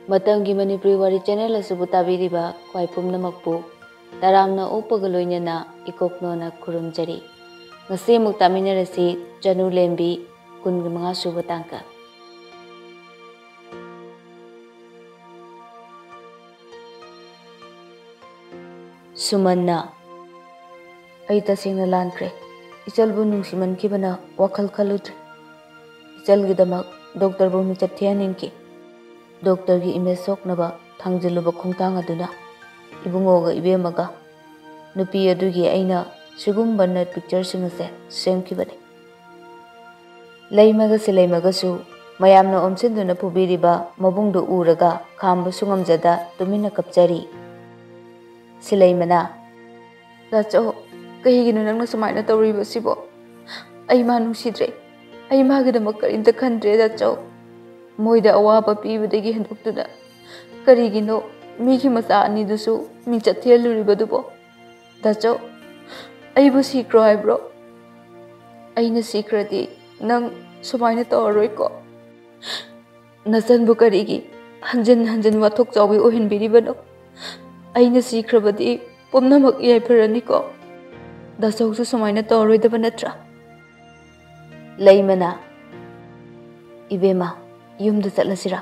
Matamgi Manipuri Wari channel asubu tabiriba kwai pumnamakpu taramna upaga loinana ikoknona kurumjari. Ngasi muk taminarasi Chanu-Lembi 15 suba tangka. Sumanna ai tasingna lankre ijalbu nungsimankibana wakhal khaludre ijalgidamak doctor bu michathianinki doctor gi image soknaba thangjiluba khongtang aduna ibungoga ibemaga nupi adugi aina sigumba net picture singase semkibane leimaga silaimaga su mayamna omsinduna pubiriba mabungdu uraga khamba sungamjada tumina kapchari silaimana dacho kahiginu nangna sumaina tawriba sibo ai ma nungsidre ai magidamak karinta khandre dacho moida awaba pibadagi henduktuda karigino migi masa anidusu michathialuribadubo dacho aibu sikro haibro aina sikrati nang sumaina tawroiko nasanbu karigi hanjan wathok chawi ohinbiribano aina sikrabadi pumnamak yaiparaniko dacho su sumaina tawroidaba natra leimana ibema yumda chatlasira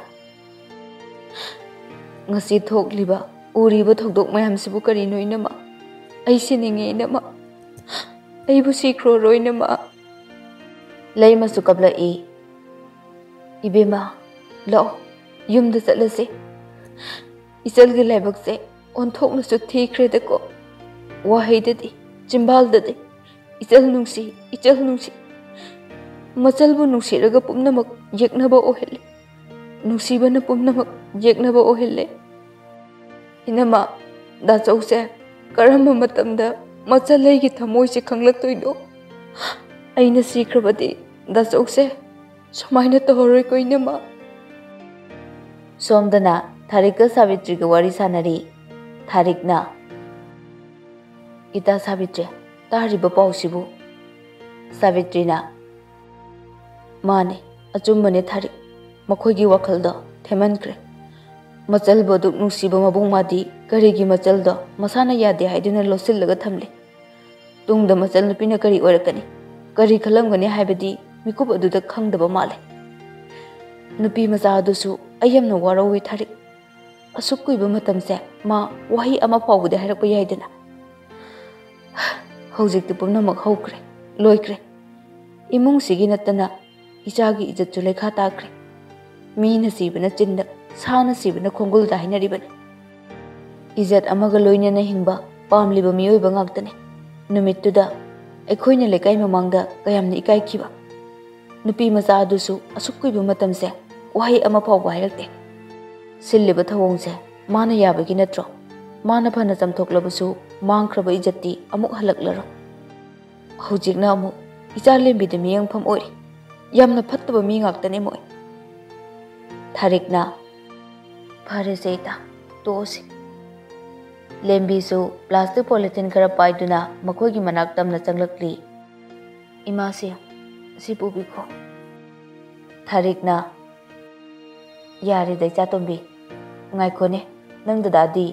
ngasi thokliba uriba thokdok mayam sibu karino inama ai sininge inama aibu sikro roinama leima su kabla ibema lo yumda chatlase isalgi laibakse onthokna su thikre dako wahaidadi chimbaldadi ichal nungsi machalbu nungsiraga pumnamak yeknaba ohelle nungsibana pumnamak yeknaba ohelle inama da chause karamba matamda machalegi thamoise khanglaktoido aina sikrabadi da chause samaina tohoroi ko inama somdana tharika savitri ga wari sanari tharikna ita savitri tariba pausibu savitrina mane achumbane thari makhoigi wakhalda themankre machal boduk nungsiba mabung madi karigi machal da masana yade haiduna losillaga thamle tungda machal nupina kari orakani kari khalamgani haibadi mikup aduda khangdaba male nupi macha adusu ayamna warawi thari asukkuiba matamse ma wahi ama fawude hairakpa yaidana hojikti pumnamak hokre loikre imung sigi natana ichagi ijatchu lekha takre mina sibana chinda sana sibana khongul da hinaribane ijat amaga loinana hingba pamliba miyoiba ngaktane numittuda ekhoina lekai mamangda kayamna ikai khiba nupi macha adusu asukkuiba matamse wahi ama phawba hairakte silliba thawongse mana yabagi natro mana phana chamthoklabasu mangkhraba ijatti amuk halaklaro hojikna amuk Ichalembbi de miyangpham oi yamna phattaba mi ngaktane moi tharikna phare seita tosi lembi su plastic polythene khara paiduna makhogi manak tamna changlakli imase sipu bikho tharikna yare dai chatombi ngai khone nang dadi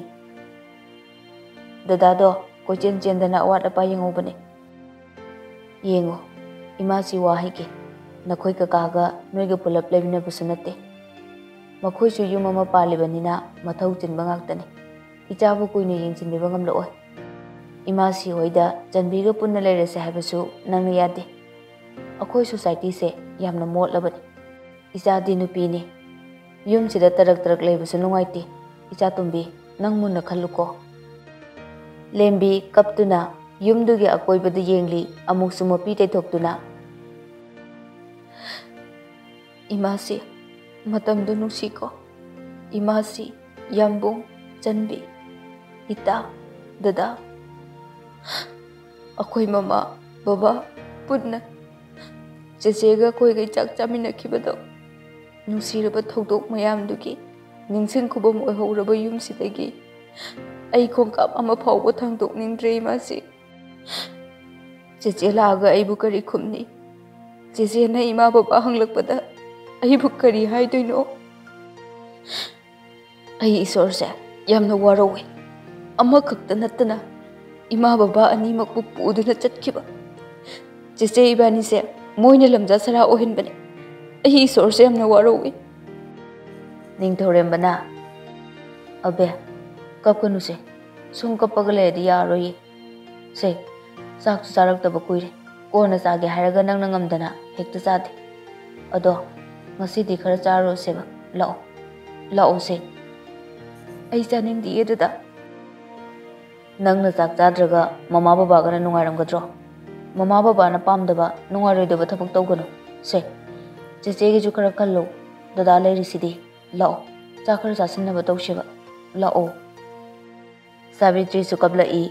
dada do ko chen dana awat apa yangobane yengo imasi wahike nakhoi kakaga noiga pulap lebina busanate makhoi su yum ama palibanina mathau chinba ngaktane ichabu kuine yengchinbiba ngamlo oi imasi hoida janbiga punna leirese haibasu nangna yade akhoi society se yamna motlabani ichadi nupini yum sida tarak leibasu nungaite icha tumbi nangmunna khalluko lembi kaptuna yumdugi akoibadu yengli amuk sumapi tethokduna imasi matamdu nungsiko imasi yambung chanbi ita dada akoi mama baba punna chechega koigai chak chaminakhibado nungsiraba thodok mayamdugi ningsin khubam oihoraba yumsidagi ai khongkap ama phawba thangdok ningdre imasi Cici laga aibu kari khumni cici na ima baba hanglakpada aibu kari haidoino ꯑꯩ ꯏꯁꯣꯔꯁꯦ ꯌꯥꯝꯅ ꯋꯥꯔꯧꯏ ꯑꯃꯈꯛꯇ ꯅꯠꯇꯅ ꯏꯃꯥ ꯕꯕꯥ ꯑꯅꯤꯃꯛꯄꯨ ꯄꯨꯗꯨꯅ ꯆꯠꯈꯤꯕ ꯆꯦꯆꯦ ꯏꯕꯥꯅꯤꯁꯦ ꯃꯣꯏꯅ ꯂꯝꯖꯥ ꯁꯔꯥ ꯑꯣꯏꯍꯟꯕꯅꯤ ꯑꯩ ꯏꯁꯣꯔꯁꯦ ꯌꯥꯝꯅ ꯋꯥꯔꯧꯏ ꯅꯤꯡꯊꯧꯔꯦꯝꯕꯅ ꯑꯕꯦ ꯀꯞꯀꯅꯨꯁꯦ ꯁꯨꯝ ꯀꯞꯄꯒ ꯂꯩꯔꯗꯤ ꯌꯥꯔꯣꯏꯌꯦ ꯁꯦ ꯆꯥꯛꯁꯨ ꯆꯥꯔꯛꯇꯕ ꯀꯨꯏꯔꯦ ꯀꯣꯟꯅ ꯆꯥꯒꯦ ꯍꯥꯏꯔꯒ ꯅꯪꯅ ꯉꯝꯗꯅ ꯍꯦꯛꯇ ꯆꯥꯗꯦ ꯑꯗꯣ ꯉꯁꯤꯗꯤ ꯈꯔ ꯆꯥꯔꯨꯔꯁꯦꯕ ꯂꯥꯛꯑꯣ ꯂꯥꯛꯑꯣꯁꯦ ꯑꯩ ꯆꯥꯅꯤꯡꯗꯤꯌꯦ ꯗꯗꯥ ꯅꯪꯅ ꯆꯥꯛ ꯆꯥꯗ꯭ꯔꯒ ꯃꯃꯥ ꯕꯕꯥꯒꯅ ꯅꯨꯡꯉꯥꯏꯔꯝꯒꯗ꯭ꯔꯣ ꯃꯃꯥ ꯕꯕꯥꯅ ꯄꯥꯝꯗꯕ ꯅꯨꯡꯉꯥꯏꯔꯣꯏꯗꯕ ꯊꯕꯛ ꯇꯧꯒꯅꯨ ꯁꯦ ꯆꯦꯆꯦꯒꯤꯁꯨ ꯈꯔ ꯈꯜꯂꯣ ꯗꯗꯥ ꯂꯩꯔꯤꯁꯤꯗꯤ ꯂꯥꯛꯑꯣ ꯆꯥꯛ ꯈꯔ ꯆꯥꯁꯤꯟꯅꯕ ꯇꯧꯁꯦꯕ ꯂꯥꯛꯑꯣ ꯁꯥꯕꯤꯇ꯭ꯔꯤꯁꯨ ꯀꯞꯂꯛꯏ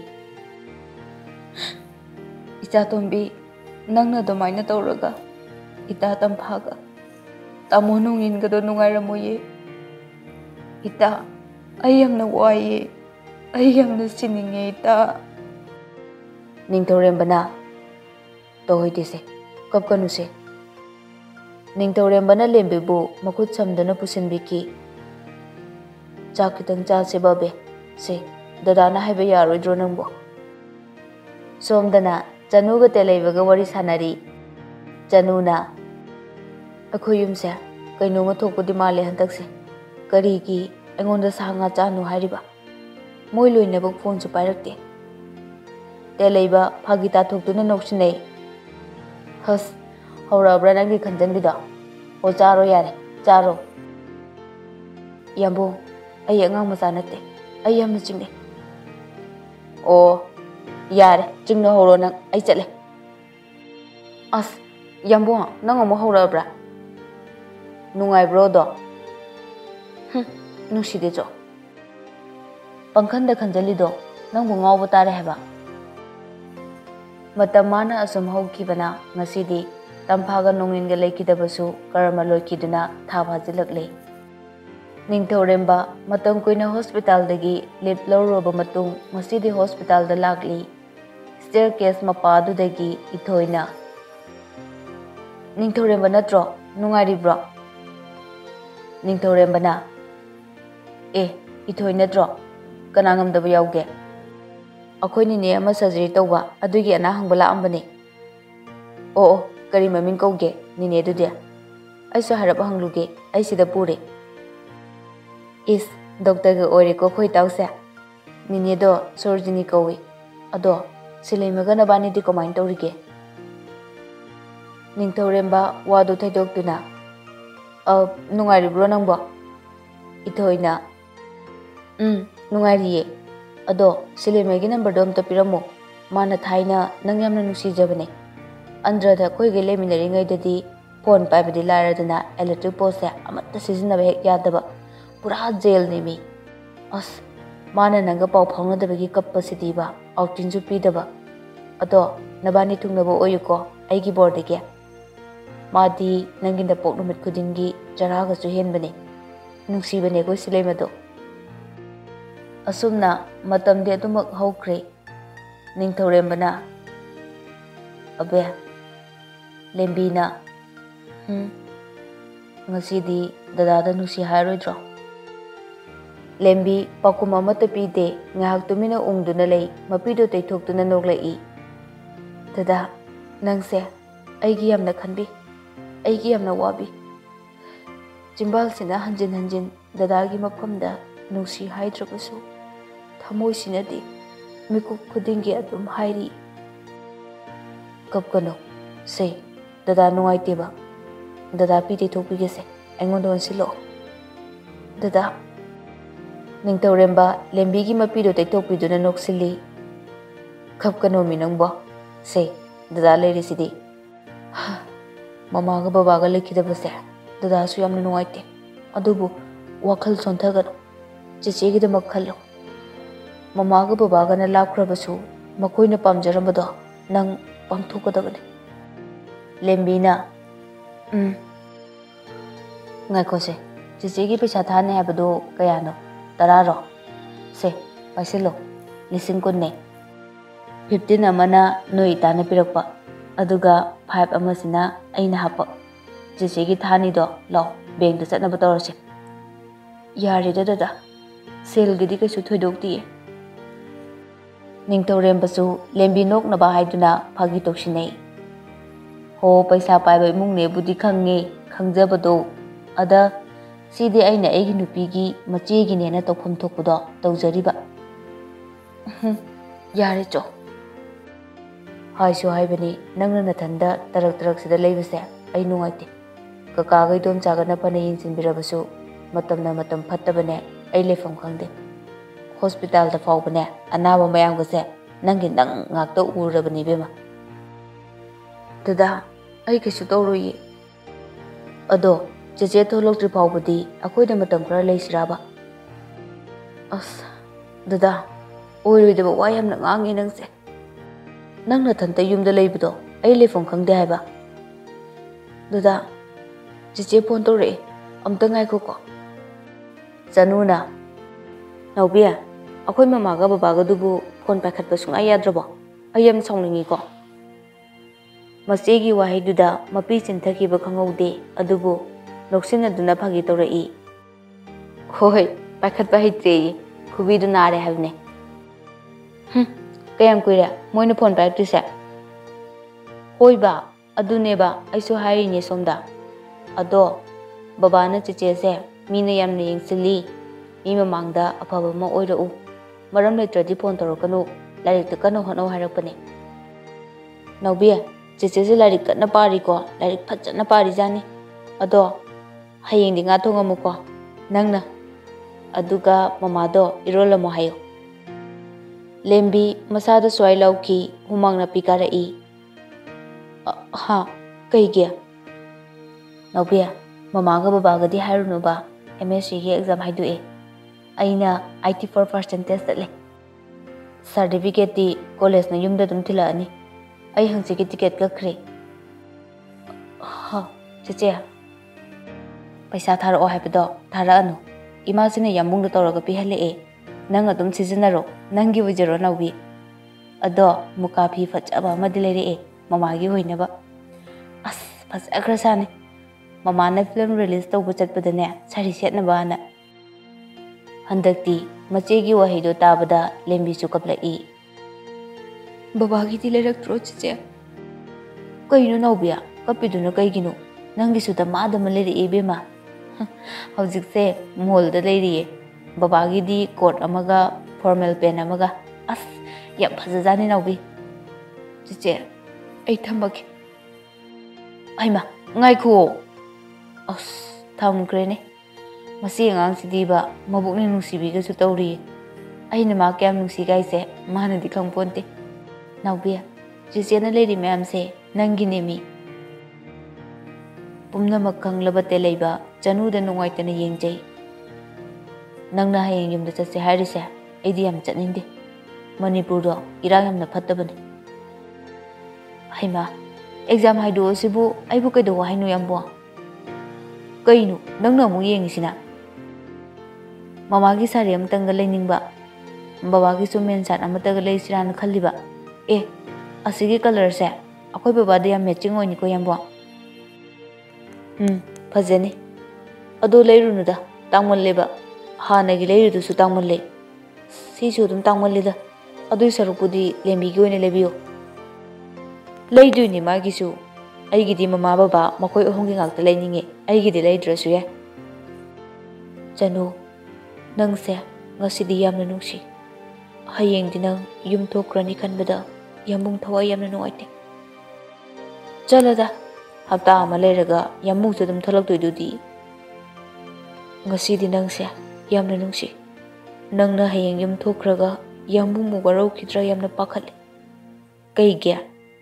ꯏꯆꯥꯇꯣꯝꯕꯤ ꯅꯪꯅ ꯑꯗꯨꯃꯥꯏꯅ ꯇꯧꯔꯒ ꯏꯇꯥ ꯇꯝꯐꯥꯒ ꯇꯥꯃꯣ ꯅꯣꯡꯏꯟꯒꯗꯣ ꯅꯨꯡꯉꯥꯏꯔꯝꯃꯣꯏꯌꯦ ꯏꯇꯥ ꯑꯩ ꯌꯥꯝꯅ ꯋꯥꯏꯌꯦ ꯑꯩ ꯌꯥꯝꯅ ꯁꯤꯅꯤꯡꯉꯦ ꯏꯇꯥ ꯅꯤꯡꯊꯧꯔꯦꯝꯕꯅ ꯇꯧꯍꯩꯗꯦꯁꯦ ꯀꯞꯀꯅꯨꯁꯦ ꯅꯤꯡꯊꯧꯔꯦꯝꯕꯅ ꯂꯦꯝꯕꯤꯕꯨ ꯃꯈꯨꯠ ꯁꯝꯗꯨꯅ ꯄꯨꯁꯤꯟꯕꯤꯈꯤ ꯆꯥꯛ ꯈꯤꯇꯪ ꯆꯥꯁꯦꯕ ꯑꯕꯦ ꯁꯦ ꯗꯗꯥꯅ ꯍꯥꯏꯕ ꯌꯥꯔꯣꯏꯗ꯭ꯔꯣ ꯅꯪꯕꯨ ꯁꯣꯝꯗꯅ ꯆꯅꯨꯒ ꯇꯦꯂꯩꯕꯒ ꯋꯥꯔꯤ ꯁꯥꯟꯅꯔꯤ ꯆꯅꯨꯅ ꯑꯩꯈꯣꯏ ꯌꯨꯝꯁꯦ ꯀꯩꯅꯣꯝꯃ ꯊꯣꯛꯄꯗꯤ ꯃꯥꯜꯂꯦ ꯍꯟꯗꯛꯁꯦ ꯀꯔꯤꯒꯤ ꯑꯩꯉꯣꯟꯗ ꯁꯥ ꯉꯥ ꯆꯥꯅꯨ ꯍꯥꯏꯔꯤꯕ ꯃꯣꯏ ꯂꯣꯏꯅꯕ ꯐꯣꯟꯁꯨ ꯄꯥꯏꯔꯛꯇꯦ ꯇꯦꯂꯩꯕ ꯐꯥꯒꯤ ꯇꯥꯊꯣꯛꯇꯨꯅ ꯅꯣꯛꯁꯤꯟꯅꯩ ꯍꯁ ꯍꯧꯔꯛꯑꯕ꯭ꯔꯥ ꯅꯪꯒꯤ ꯈꯟꯖꯟꯕꯤꯗꯣ ꯑꯣ ꯆꯥꯔꯣ ꯌꯥꯔꯦ ꯆꯥꯔꯣ ꯌꯥꯝꯕꯨ ꯑꯩ ꯑꯉꯥꯡ ꯃꯆꯥ ꯅꯠꯇꯦ ꯑꯩ ꯌꯥꯝꯅ ꯆꯤꯡꯅꯩ ꯑꯣ ꯌꯥꯔꯦ ꯆꯤꯡꯅ ꯍꯧꯔꯣ ꯅꯪ ꯑꯩ ꯆꯠꯂꯦ ꯑꯁ ꯌꯥꯝꯕꯨ ꯅꯪ ꯑꯃꯨꯛ ꯍꯧꯔꯛꯑꯕ꯭ꯔꯥ ꯅꯨꯡꯉꯥꯏꯕ꯭ꯔꯣꯗꯣ ꯅꯨꯡꯁꯤꯗꯦꯆꯣ ꯄꯪꯈꯟꯗ ꯈꯟꯖꯜꯂꯤꯗꯣ ꯅꯪꯕꯨ ꯉꯥꯎꯕ ꯇꯥꯔꯦ ꯍꯥꯏꯕ ꯃꯇꯝ ꯃꯥꯅ ꯑꯁꯨꯝ ꯍꯧꯈꯤꯕꯅ ꯉꯁꯤꯗꯤ ꯇꯝꯐꯥꯒ ꯅꯣꯡꯏꯟꯒ ꯂꯩꯈꯤꯗꯕꯁꯨ ꯀꯔꯃ ꯂꯣꯏꯈꯤꯗꯨꯅ ꯊꯥ ꯐꯥꯖꯤꯜꯂꯛꯂꯦ ꯅꯤꯡꯊꯧꯔꯦꯝꯕ ꯃꯇꯝ ꯀꯨꯏꯅ ꯍꯣꯁꯄꯤꯇꯥꯜꯗꯒꯤ ꯂꯤꯞ ꯂꯧꯔꯨꯔꯕ ꯃꯇꯨꯡ ꯉꯁꯤꯗꯤ ꯍꯣꯁꯄꯤꯇꯥꯜꯗ ꯂꯥꯛꯂꯤ ꯁ꯭ꯇꯦꯌꯔꯀꯦꯁ ꯃꯄꯥꯗꯨꯗꯒꯤ ꯏꯊꯣꯏꯅ ꯅꯤꯡꯊꯧꯔꯦꯝꯕ ꯅꯠꯇ꯭ꯔꯣ ꯅꯨꯡꯉꯥꯏꯔꯤꯕ꯭ꯔꯣ ꯅꯤꯡꯊꯧꯔꯦꯝꯕꯅ ꯑꯦ ꯏꯊꯣꯏ ꯅꯠꯇ꯭ꯔꯣ ꯀꯅꯥ ꯉꯝꯗꯕ ꯌꯥꯎꯒꯦ ꯑꯩꯈꯣꯏ ꯅꯤꯅꯦ ꯑꯃ ꯁꯔꯖꯔꯤ ꯇꯧꯕ ꯑꯗꯨꯒꯤ ꯑꯅꯥ ꯍꯪꯕ ꯂꯥꯛꯑꯝꯕꯅꯦ ꯑꯣ ꯑꯣ ꯀꯔꯤ ꯃꯃꯤꯡ ꯀꯧꯒꯦ ꯅꯤꯅꯦꯗꯨꯗꯤ ꯑꯩꯁꯨ ꯍꯥꯏꯔꯞ ꯍꯪꯂꯨꯒꯦ ꯑꯩ ꯁꯤꯗ ꯄꯨꯔꯦ ꯏꯁ ꯗꯣꯛꯇꯔꯒ ꯑꯣꯏꯔꯦꯀꯣ ꯑꯩꯈꯣꯏ ꯏꯇꯥꯎꯁꯦ ꯅꯤꯅꯦꯗꯣ ꯁꯣꯔꯣꯖꯤꯅꯤ ꯀꯧꯏ ꯑꯗꯣ ꯁꯤꯂꯩꯃꯒ ꯅꯕꯥꯅꯤꯗꯤ ꯀꯃꯥꯏꯅ ꯇꯧꯔꯤꯒꯦ ꯅꯤꯡꯊꯧꯔꯦꯝꯕ ꯋꯥꯗꯨ ꯊꯩꯗꯣꯛꯇꯨꯅ ꯅꯨꯡꯉꯥꯏꯔꯤꯕ꯭ꯔꯣ ꯅꯪꯕꯣ ꯏꯊꯣꯏꯅ ꯅꯨꯡꯉꯥꯏꯔꯤꯌꯦ ꯑꯗꯣ ꯁꯤꯂꯩꯃꯒꯤ ꯅꯝꯕꯔꯗꯣ ꯑꯝꯇ ꯄꯤꯔꯝꯃꯣ ꯃꯥꯅ ꯊꯥꯏꯅ ꯅꯪ ꯌꯥꯝꯅ ꯅꯨꯡꯁꯤꯖꯕꯅꯦ ꯑꯟꯗ꯭ꯔꯗ ꯑꯩꯈꯣꯏꯒꯩ ꯂꯩꯃꯤꯟꯅꯔꯤꯉꯩꯗꯗꯤ ꯐꯣꯟ ꯄꯥꯏꯕꯗꯤ ꯂꯥꯏꯔꯗꯅ ꯑꯦꯂꯦꯛꯇ꯭ꯔꯤꯛ ꯄꯣꯜꯁꯦ ꯑꯃꯠꯇ ꯁꯤꯖꯤꯟꯅꯕ ꯍꯦꯛ ꯌꯥꯗꯕ ꯄꯨꯔꯥ ꯖꯦꯜꯅꯤ ꯃꯤ ꯑꯁ ꯃꯥꯅ ꯅꯪꯒ ꯄꯥꯎ ꯐꯥꯎꯅꯗꯕꯒꯤ ꯀꯞꯄꯁꯤꯗꯤꯕ ꯑꯥꯎꯇꯤꯟꯁꯨ ꯄꯤꯗꯕ ꯑꯗꯣ ꯅꯕꯥꯅꯤ ꯊꯨꯡꯅꯕ ꯑꯣꯏꯌꯨꯀꯣ ꯑꯩꯒꯤ ꯕꯣꯔꯗꯒꯤ ꯃꯥꯗꯤ ꯅꯪꯒꯤ ꯅꯄꯣꯛ ꯅꯨꯃꯤꯠ ꯈꯨꯗꯤꯡꯒꯤ ꯆꯔꯥꯒꯁꯨ ꯍꯦꯟꯕꯅꯦ ꯅꯨꯡꯁꯤꯕꯅꯦ ꯑꯩꯈꯣꯏ ꯁꯤꯂꯩꯃꯗꯣ ꯑꯁꯨꯝꯅ ꯃꯇꯝꯗꯤ ꯑꯗꯨꯃꯛ ꯍꯧꯈ꯭ꯔꯦ ꯅꯤꯡꯊꯧꯔꯦꯝꯕꯅ ꯑꯕꯦ ꯂꯦꯝꯕꯤꯅ ꯉꯁꯤꯗꯤ ꯗꯗꯥꯗ ꯅꯨꯡꯁꯤ ꯍꯥꯏꯔꯣꯏꯗ꯭ꯔꯣ ꯂꯦꯝꯕꯤ ꯄꯥꯎꯈꯨꯝ ꯑꯃꯠꯇ ꯄꯤꯗꯦ ꯉꯥꯏꯍꯥꯛ ꯇꯨꯃꯤꯟꯅ ꯎꯪꯗꯨꯅ ꯂꯩ ꯃꯄꯤꯗꯨ ꯇꯩꯊꯣꯛꯇꯨꯅ ꯅꯣꯛꯂꯛꯏ ꯗꯗꯥ ꯅꯪꯁꯦ ꯑꯩꯒꯤ ꯌꯥꯝꯅ ꯈꯟꯕꯤ ꯑꯩꯒꯤ ꯌꯥꯝꯅ ꯋꯥꯕꯤ ꯆꯤꯝꯕꯥꯜꯁꯤꯅ ꯍꯟꯖꯤꯟ ꯍꯟꯖꯤꯟ ꯗꯗꯥꯒꯤ ꯃꯐꯝꯗ ꯅꯨꯡꯁꯤ ꯍꯥꯏꯗ꯭ꯔꯕꯁꯨ ꯊꯃꯣꯏꯁꯤꯅꯗꯤ ꯃꯤꯀꯨꯞ ꯈꯨꯗꯤꯡꯒꯤ ꯑꯗꯨꯝ ꯍꯥꯏꯔꯤ ꯀꯞꯀꯅꯨ ꯁꯦ ꯗꯗꯥ ꯅꯨꯡꯉꯥꯏꯇꯦꯕ ꯗꯗꯥ ꯄꯤ ꯇꯩꯊꯣꯛꯄꯤꯒꯦꯁꯦ ꯑꯩꯉꯣꯟꯗ ꯑꯣꯟꯁꯤꯜꯂꯛꯑꯣ ꯗꯗꯥ ꯅꯤꯡꯊꯧꯔꯦꯝꯕ ꯂꯦꯝꯕꯤꯒꯤ ꯃꯄꯤꯗꯨ ꯇꯩꯊꯣꯛꯄꯤꯗꯨꯅ ꯅꯣꯛꯁꯤꯜꯂꯤ ꯀꯞꯀꯅꯣꯃꯤ ꯅꯪꯕꯣ ꯁꯦ ꯗꯗꯥ ꯂꯩꯔꯤꯁꯤꯗꯤ ꯃꯃꯥꯒ ꯕꯕꯥꯒ ꯂꯩꯈꯤꯗꯕꯁꯦ ꯗꯗꯥꯁꯨ ꯌꯥꯝꯅ ꯅꯨꯡꯉꯥꯏꯇꯦ ꯑꯗꯨꯕꯨ ꯋꯥꯈꯜ ꯁꯣꯟꯊꯒꯅꯨ ꯆꯦꯆꯦꯒꯤꯗꯃꯛ ꯈꯜꯂꯨ ꯃꯃꯥꯒ ꯕꯕꯥꯒꯅ ꯂꯥꯞꯈ꯭ꯔꯕꯁꯨ ꯃꯈꯣꯏꯅ ꯄꯥꯝꯖꯔꯝꯕꯗꯣ ꯅꯪ ꯄꯥꯡꯊꯣꯛꯀꯗꯕꯅꯤ ꯂꯦꯝꯕꯤꯅ ꯉꯥꯏꯈꯣꯁꯦ ꯆꯦꯆꯦꯒꯤ ꯄꯩꯁꯥ ꯊꯥꯅꯤ ꯍꯥꯏꯕꯗꯣ ꯀꯌꯥꯅꯣ 10ꯔꯣ ꯁꯦ ꯄꯥꯏꯁꯤꯜꯂꯣ 10,000ꯅꯦ 15 ꯑꯃꯅ ꯅꯣꯏ ꯏꯇꯥꯅ ꯄꯤꯔꯛꯄ ꯑꯗꯨꯒ 5 ꯑꯃꯁꯤꯅ ꯑꯩꯅ ꯍꯥꯞꯄ ꯆꯦꯆꯦꯒꯤ ꯊꯥꯅꯤꯗꯣ ꯂꯥꯎ ꯕꯦꯡꯛꯇ ꯆꯠꯅꯕ ꯇꯧꯔꯁꯦ ꯌꯥꯔꯦꯗ ꯗꯗꯥ ꯁꯦꯜꯒꯤꯗꯤ ꯀꯩꯁꯨ ꯊꯣꯏꯗꯣꯛꯇꯤꯌꯦ ꯅꯤꯡꯊꯧꯔꯦꯝꯕꯁꯨ ꯂꯦꯝꯕꯤ ꯅꯣꯛꯅꯕ ꯍꯥꯏꯗꯨꯅ ꯐꯥꯒꯤ ꯇꯧꯁꯤꯟꯅꯩ ꯍꯣ ꯄꯩꯁꯥ ꯄꯥꯏꯕ ꯏꯃꯨꯡꯅꯦꯕꯨꯗꯤ ꯈꯪꯉꯦ ꯈꯪꯖꯕꯗꯣ ꯑꯗ ꯁꯤꯗꯤ ꯑꯩꯅ ꯑꯩꯒꯤ ꯅꯨꯄꯤꯒꯤ ꯃꯆꯦꯒꯤꯅꯦꯅ ꯇꯧꯐꯝ ꯊꯣꯛꯄꯗꯣ ꯇꯧꯖꯔꯤꯕ ꯌꯥꯔꯦ ꯆꯣ ꯍꯥꯏꯁꯨ ꯍꯥꯏꯕꯅꯤ ꯅꯪꯅ ꯅꯊꯟꯗ ꯇꯔꯛ ꯁꯤꯗ ꯂꯩꯕꯁꯦ ꯑꯩ ꯅꯨꯡꯉꯥꯏꯇꯦ ꯀꯀꯥꯒ ꯏꯗꯣꯝꯆꯥꯒꯅ ꯐꯅ ꯌꯦꯡꯁꯤꯟꯕꯤꯔꯕꯁꯨ ꯃꯇꯝꯅ ꯃꯇꯝ ꯐꯠꯇꯕꯅꯦ ꯑꯩ ꯂꯩꯐꯝ ꯈꯪꯗꯦ ꯍꯣꯁꯄꯤꯇꯥꯜꯗ ꯐꯥꯎꯕꯅꯦ ꯑꯅꯥꯕ ꯃꯌꯥꯝꯒꯁꯦ ꯅꯪꯒꯤ ꯅꯪ ꯉꯥꯛꯇ ꯎꯔꯕꯅꯤ ꯏꯕꯦꯝꯃ ꯗꯗꯥ ꯑꯩ ꯀꯩꯁꯨ ꯇꯧꯔꯣꯏꯌꯦ ꯑꯗꯣ ꯆꯦꯆꯦ ꯊꯣꯛꯂꯛꯇ꯭ꯔꯤ ꯐꯥꯎꯕꯗꯤ ꯑꯩꯈꯣꯏꯗ ꯃꯇꯝ ꯈꯔ ꯂꯩꯁꯤꯔꯥꯕ ꯑꯁ ꯗꯗꯥ ꯑꯣꯏꯔꯣꯏꯗꯕ ꯋꯥ ꯌꯥꯝꯅ ꯉꯥꯡꯉꯦ ꯅꯪꯁꯦ ꯅꯪ ꯅꯊꯟꯇ ꯌꯨꯝꯗ ꯂꯩꯕꯗꯣ ꯑꯩ ꯂꯩꯐꯝ ꯈꯪꯗꯦ ꯍꯥꯏꯕ ꯗꯗꯥ ꯆꯦꯆꯦ ꯐꯣꯟ ꯇꯧꯔꯛꯑꯦ ꯑꯝꯇ ꯉꯥꯏꯈꯣꯀꯣ ꯆꯅꯨꯅ ꯅꯥꯎꯕꯤ ꯑꯩꯈꯣꯏ ꯃꯃꯥꯒ ꯕꯕꯥꯒꯗꯨꯕꯨ ꯐꯣꯟ ꯄꯥꯏꯈꯠꯄ ꯁꯨꯡꯌꯥ ꯌꯥꯗ꯭ꯔꯕꯣ ꯑꯩ ꯌꯥꯝ ꯁꯥꯎꯅꯤꯡꯉꯤꯀꯣ ꯃꯆꯦꯒꯤ ꯋꯥꯍꯩꯗꯨꯗ ꯃꯄꯤ ꯆꯤꯟꯊꯈꯤꯕ ꯈꯪꯍꯧꯗꯦ ꯑꯗꯨꯕꯨ ꯅꯣꯛꯁꯤꯟꯅꯗꯨꯅ ꯐꯥꯒꯤ ꯇꯧꯔꯛꯏ ꯍꯣꯏ ꯄꯥꯏꯈꯠꯄ ꯍꯩꯇ꯭ꯔꯦꯌꯦ ꯈꯨꯕꯤꯗꯨ ꯅꯥꯔꯦ ꯍꯥꯏꯕꯅꯦ ꯀꯌꯥꯝ ꯀꯨꯏꯔꯦ ꯃꯣꯏꯅ ꯐꯣꯟ ꯄꯥꯏꯔꯛꯇ꯭ꯔꯤꯁꯦ ꯍꯣꯏꯕ ꯑꯗꯨꯅꯦꯕ ꯑꯩꯁꯨ ꯍꯥꯏꯔꯤꯅꯦ ꯁꯣꯝꯗ ꯑꯗꯣ ꯕꯕꯥꯅ ꯆꯦꯆꯦꯁꯦ ꯃꯤꯅ ꯌꯥꯝꯅ ꯌꯦꯡꯁꯤꯜꯂꯤ ꯃꯤ ꯃꯃꯥꯡꯗ ꯑꯐꯕ ꯑꯃ ꯑꯣꯏꯔꯛꯎ ꯃꯔꯝ ꯂꯩꯇ꯭ꯔꯗꯤ ꯐꯣꯟ ꯇꯧꯔꯛꯀꯅꯨ ꯂꯥꯏꯔꯤꯛꯇ ꯀꯟꯅ ꯍꯣꯠꯅꯧ ꯍꯥꯏꯔꯛꯄꯅꯦ ꯅꯥꯎꯕꯤ ꯆꯦꯆꯦꯁꯦ ꯂꯥꯏꯔꯤꯛ ꯀꯟꯅ ꯄꯥꯔꯤꯀꯣ ꯂꯥꯏꯔꯤꯛ ꯐꯖꯅ ꯄꯥꯔꯤꯖꯥꯅꯤ ꯑꯗꯣ ꯍꯌꯦꯡꯗꯤ ꯉꯥ ꯊꯣꯡꯉꯝꯃꯨꯀꯣ ꯅꯪꯅ ꯑꯗꯨꯒ ꯃꯃꯥꯗꯣ ꯏꯔꯣꯜꯂꯝꯃꯣ ꯍꯥꯏꯌꯨ ꯂꯦꯝꯕꯤ ꯃꯁꯥꯗ ꯁ꯭ꯋꯥꯏ ꯂꯥꯎꯈꯤ ꯍꯨꯃꯥꯡ ꯅꯥꯄꯤ ꯀꯥꯔꯛꯏ ꯍꯥ ꯀꯩꯒꯤ ꯅꯥꯎꯕꯤ ꯃꯃꯥꯒ ꯕꯕꯥꯒꯗꯤ ꯍꯥꯏꯔꯨꯅꯨꯕ MSCꯒꯤ ꯑꯦꯛꯖꯥꯝ ꯍꯥꯏꯗꯣꯛꯑꯦ ꯑꯩꯅ 84% ꯆꯠꯂꯦ ꯁꯥꯔꯇꯤꯐꯤꯀꯦꯠꯇꯤ ꯀꯣꯂꯦꯖꯅ ꯌꯨꯝꯗ ꯑꯗꯨꯝ ꯊꯤꯜꯂꯛꯑꯅꯤ ꯑꯩ ꯍꯪꯆꯤꯠꯀꯤ ꯇꯤꯀꯦꯠ ꯀꯛꯈ꯭ꯔꯦ ꯆꯦꯆꯦ ꯄꯩꯁꯥ ꯊꯥꯔꯛꯑꯣ ꯍꯥꯏꯕꯗꯣ ꯊꯥꯔꯛꯑꯅꯨ ꯏꯃꯥꯁꯤꯅ ꯌꯥꯝꯕꯨꯡꯗ ꯇꯧꯔꯒ ꯄꯤꯍꯜꯂꯛꯑꯦ ꯅꯪ ꯑꯗꯨꯝ ꯁꯤꯖꯤꯟꯅꯔꯣ ꯅꯪꯒꯤ ꯑꯣꯏꯖꯔꯣ ꯅꯥꯎꯕꯤ ꯑꯗꯣ ꯃꯨꯀꯥ ꯐꯤ ꯐꯖꯕ ꯑꯃꯗꯤ ꯂꯩꯔꯛꯑꯦ ꯃꯃꯥꯒꯤ ꯑꯣꯏꯅꯕ ꯑꯁ ꯐꯖꯈ꯭ꯔꯖꯥꯠꯅꯤ ꯃꯃꯥꯅ ꯐꯤꯂꯝ ꯔꯤꯂꯤꯁ ꯇꯧꯕ ꯆꯠꯄꯗꯅꯦ ꯁꯥꯔꯤ ꯁꯦꯠꯅꯕꯅ ꯍꯟꯗꯛꯇꯤ ꯃꯆꯦꯒꯤ ꯋꯥꯍꯩꯗꯣ ꯇꯥꯕꯗ ꯂꯦꯝꯕꯤꯁꯨ ꯀꯞꯂꯛꯏ ꯕꯕꯥꯒꯤꯗꯤ ꯂꯩꯔꯛꯇ꯭ꯔꯣ ꯆꯦꯆꯦ ꯀꯩꯅꯣ ꯅꯥꯎꯕꯤ ꯀꯞꯄꯤꯗꯨꯅ ꯀꯩꯒꯤꯅꯣ ꯅꯪꯒꯤꯁꯨ ꯗꯃꯥꯗꯃ ꯂꯩꯔꯛꯑꯦ ꯏꯕꯦꯝꯃ ꯍꯧꯖꯤꯛꯁꯦ ꯃꯣꯜꯗ ꯂꯩꯔꯤꯌꯦ ꯕꯕꯥꯒꯤꯗꯤ ꯀꯣꯠ ꯑꯃꯒ ꯐꯣꯔꯃꯦꯜ ꯄꯦꯟ ꯑꯃꯒ ꯑꯁ ꯌꯥꯝ ꯐꯖꯖꯥꯅꯤ ꯅꯥꯎꯕꯤ ꯆꯦꯆꯦ ꯑꯩ ꯊꯝꯃꯒꯦ ꯍꯩꯃꯥ ꯉꯥꯏꯈꯨꯑꯣ ꯑꯁ ꯊꯝꯈ꯭ꯔꯦꯅꯦ ꯃꯁꯤ ꯑꯉꯥꯡꯁꯤꯗꯤꯕ ꯃꯕꯨꯛꯅꯤꯡ ꯅꯨꯡꯁꯤꯕꯤꯒꯁꯨ ꯇꯧꯔꯤꯌꯦ ꯑꯩꯅ ꯃꯥ ꯀꯌꯥꯝ ꯅꯨꯡꯁꯤꯒꯥꯏꯁꯦ ꯃꯥꯅꯗꯤ ꯈꯪꯄꯣꯟꯇꯦ ꯅꯥꯎꯕꯤ ꯆꯦꯆꯦꯅ ꯂꯩꯔꯤ ꯃꯌꯥꯝꯁꯦ ꯅꯪꯒꯤꯅꯦꯃꯤ ꯄꯨꯝꯅꯃꯛ ꯈꯪꯂꯕ ꯇꯦꯂꯩꯕ ꯆꯅꯨꯗ ꯅꯨꯡꯉꯥꯏꯇꯅ ꯌꯦꯡꯖꯩ ꯅꯪꯅ ꯍꯌꯦꯡ ꯌꯨꯝꯗ ꯆꯠꯁꯦ ꯍꯥꯏꯔꯤꯁꯦ ꯑꯩꯗꯤ ꯌꯥꯝ ꯆꯠꯅꯤꯡꯗꯦ ꯃꯅꯤꯄꯨꯔꯗꯣ ꯏꯔꯥꯡ ꯌꯥꯝꯅ ꯐꯠꯇꯕꯅꯤ ꯍꯩꯃꯥ ꯑꯦꯛꯖꯥꯝ ꯍꯥꯏꯗꯣꯛꯑꯁꯤꯕꯨ ꯑꯩꯕꯨ ꯀꯩꯗꯧ ꯍꯥꯏꯅꯣ ꯌꯥꯝꯕꯣ ꯀꯩꯅꯣ ꯅꯪꯅ ꯑꯃꯨꯛ ꯌꯦꯡꯉꯤꯁꯤꯅ ꯃꯃꯥꯒꯤ ꯁꯥꯔꯤ ꯑꯃꯇꯪꯒ ꯂꯩꯅꯤꯡꯕ ꯕꯕꯥꯒꯤꯁꯨ ꯃꯦꯟ ꯁꯥꯠ ꯑꯃꯇꯒ ꯂꯩꯁꯤꯔꯥꯅ ꯈꯜꯂꯤꯕ ꯑꯁꯤꯒꯤ ꯀꯂꯔꯁꯦ ꯑꯩꯈꯣꯏ ꯕꯕꯥꯗ ꯌꯥꯝ ꯃꯦꯆꯤꯡ ꯑꯣꯏꯅꯤꯀꯣ ꯌꯥꯝꯕꯣ ꯐꯖꯅꯤ ꯑꯗꯣ ꯂꯩꯔꯨꯅꯨꯗ ꯇꯥꯡꯃꯜꯂꯦꯕ ꯍꯥꯟꯅꯒꯤ ꯂꯩꯔꯤꯗꯨꯁꯨ ꯇꯥꯡꯃꯜꯂꯦ ꯁꯤꯁꯨ ꯑꯗꯨꯝ ꯇꯥꯡꯃꯜꯂꯦꯗ ꯑꯗꯨꯏ ꯁꯔꯨꯛꯄꯨꯗꯤ ꯂꯦꯝꯕꯤꯒꯤ ꯑꯣꯏꯅ ꯂꯩꯕꯤꯌꯨ ꯂꯩꯗꯣꯏꯅꯤ ꯃꯥꯒꯤꯁꯨ ꯑꯩꯒꯤꯗꯤ ꯃꯃꯥ ꯕꯕꯥ ꯃꯈꯣꯏ ꯑꯍꯨꯝꯒꯤ ꯉꯥꯛꯇ ꯂꯩꯅꯤꯡꯉꯦ ꯑꯩꯒꯤꯗꯤ ꯂꯩꯗ꯭ꯔꯁꯨ ꯌꯥꯏ ꯆꯅꯨ ꯅꯪꯁꯦ ꯉꯁꯤꯗꯤ ꯌꯥꯝꯅ ꯅꯨꯡꯁꯤ ꯍꯌꯦꯡꯗꯤ ꯅꯪ ꯌꯨꯝ ꯊꯣꯛꯈ꯭ꯔꯅꯤ ꯈꯟꯕꯗ ꯌꯥꯝꯕꯨꯡ ꯊꯋꯥꯏ ꯌꯥꯝꯅ ꯅꯨꯡꯉꯥꯏꯇꯦ ꯆꯠꯂꯗ ꯍꯞꯇꯥ ꯑꯃ ꯂꯩꯔꯒ ꯌꯥꯝꯕꯨꯡꯁꯨ ꯑꯗꯨꯝ ꯊꯣꯛꯂꯛꯇꯣꯏꯗꯨꯗꯤ ꯉꯁꯤꯗꯤ ꯅꯪꯁꯦ ꯌꯥꯝꯅ ꯅꯨꯡꯁꯤ ꯅꯪꯅ ꯍꯌꯦꯡ ꯌꯨꯝ ꯊꯣꯛꯈ꯭ꯔꯒ ꯌꯥꯝꯕꯨꯡꯕꯨ ꯋꯥꯔꯧꯈꯤꯗ꯭ꯔꯥ ꯌꯥꯝꯅ ꯄꯥꯈꯠꯂꯤ ꯀꯩꯒꯤ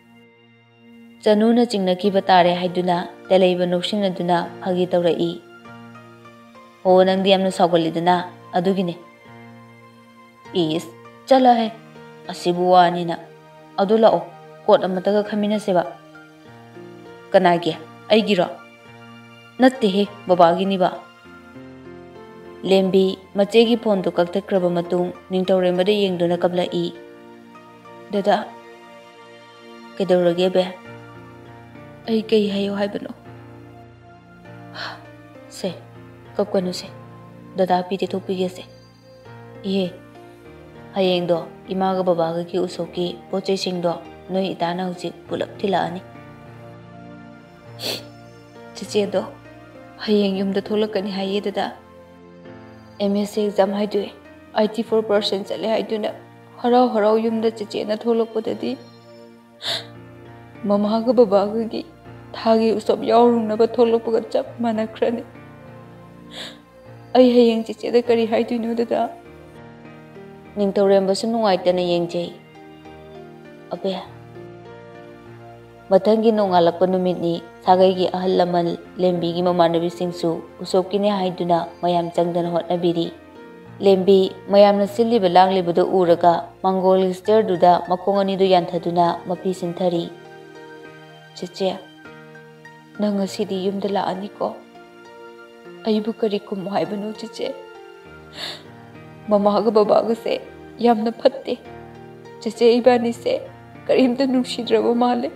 ꯆꯅꯨꯅ ꯆꯤꯡꯅꯈꯤꯕ ꯇꯥꯔꯦ ꯍꯥꯏꯗꯨꯅ ꯇꯦꯂꯩꯕ ꯅꯣꯛꯁꯤꯟꯅꯗꯨꯅ ꯐꯥꯒꯤ ꯇꯧꯔꯛꯏ ꯍꯣ ꯅꯪꯗꯤ ꯌꯥꯝꯅ ꯁꯥꯎꯒꯜꯂꯤꯗꯅ ꯑꯗꯨꯒꯤꯅꯦ ꯏꯁ ꯆꯠꯂꯍꯦ ꯑꯁꯤꯕꯨ ꯋꯥꯅꯤꯅ ꯑꯗꯨ ꯂꯥꯛꯑꯣ ꯀꯣꯠ ꯑꯃꯇꯒ ꯈꯟꯃꯤꯟꯅꯁꯦꯕ ꯀꯅꯥꯒꯤ ꯑꯩꯒꯤꯔꯣ ꯅꯠꯇꯦꯍꯦ ꯕꯕꯥꯒꯤꯅꯤꯕ ꯂꯦꯝꯕꯤ ꯃꯆꯦꯒꯤ ꯐꯣꯟꯗꯨ ꯀꯛꯊꯠꯈ꯭ꯔꯕ ꯃꯇꯨꯡ ꯅꯤꯡꯊꯧꯔꯦꯝꯕꯗ ꯌꯦꯡꯗꯨꯅ ꯀꯞꯂꯛꯏ ꯗꯗꯥ ꯀꯩꯗꯧꯔꯒꯦ ꯕꯦ ꯑꯩ ꯀꯩ ꯍꯥꯏꯌꯣ ꯍꯥꯏꯕꯅꯣ ꯁꯦ ꯀꯞꯀꯅꯨꯁꯦ ꯗꯗꯥ ꯄꯤ ꯇꯩꯊꯣꯛꯄꯤꯒꯦꯁꯦ Iye, hayengdo imaga babaga ki usoki poche singdo noi itana hujik pulap thilaani. Chiche do hayeng yumda tholakani haye dada. MSc exam haidue 84% chale haiduna harau yumda chiche na tholakpadadi mamaga babaga gi thagi usop yaurungnaba tholakpaga chap manakrani. Ai hayeng chiche da kari haidunu dada. Ningthaurembasu nungaitana yengjei. Abe Matamgi nongalakpa numitni sagaigi ahal laman Lembi gi mamanabisingsu usopkine haiduna mayam changdana hotnabiri. Lembi mayamna silliba langlibadu uraga Monologist duda makongani du yanthaduna mapi sinthari. Chiche, nang ngasidi yumda laani ko. Aibu kari kumu haibanu chiche. Mamaga babaga se yamna phatte. Chiche ibani se karimta nungsidraba male.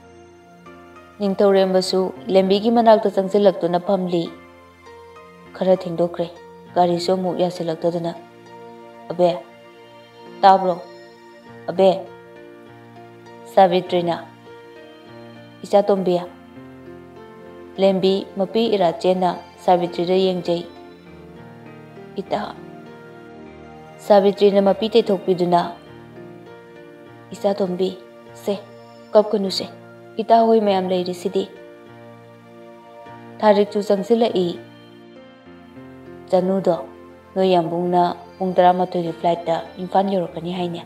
Ningthaurembasu Lembigi manakta changsilaktuna phamli. Khara thingdokre gari so mu yasilaktaduna. Abe tabro. Abe Savitrina Isa tombia. Lembi mapi ira chena Savitrina yengjei. Ita Savitrina mapi te thokpiduna. Isa tombi se kapkanu se. Ita hoi mayam leiri sidi. Tarik chu changsilai. Chanu do no yambungna pung 12 gi flight ta Imphal yorokani haine.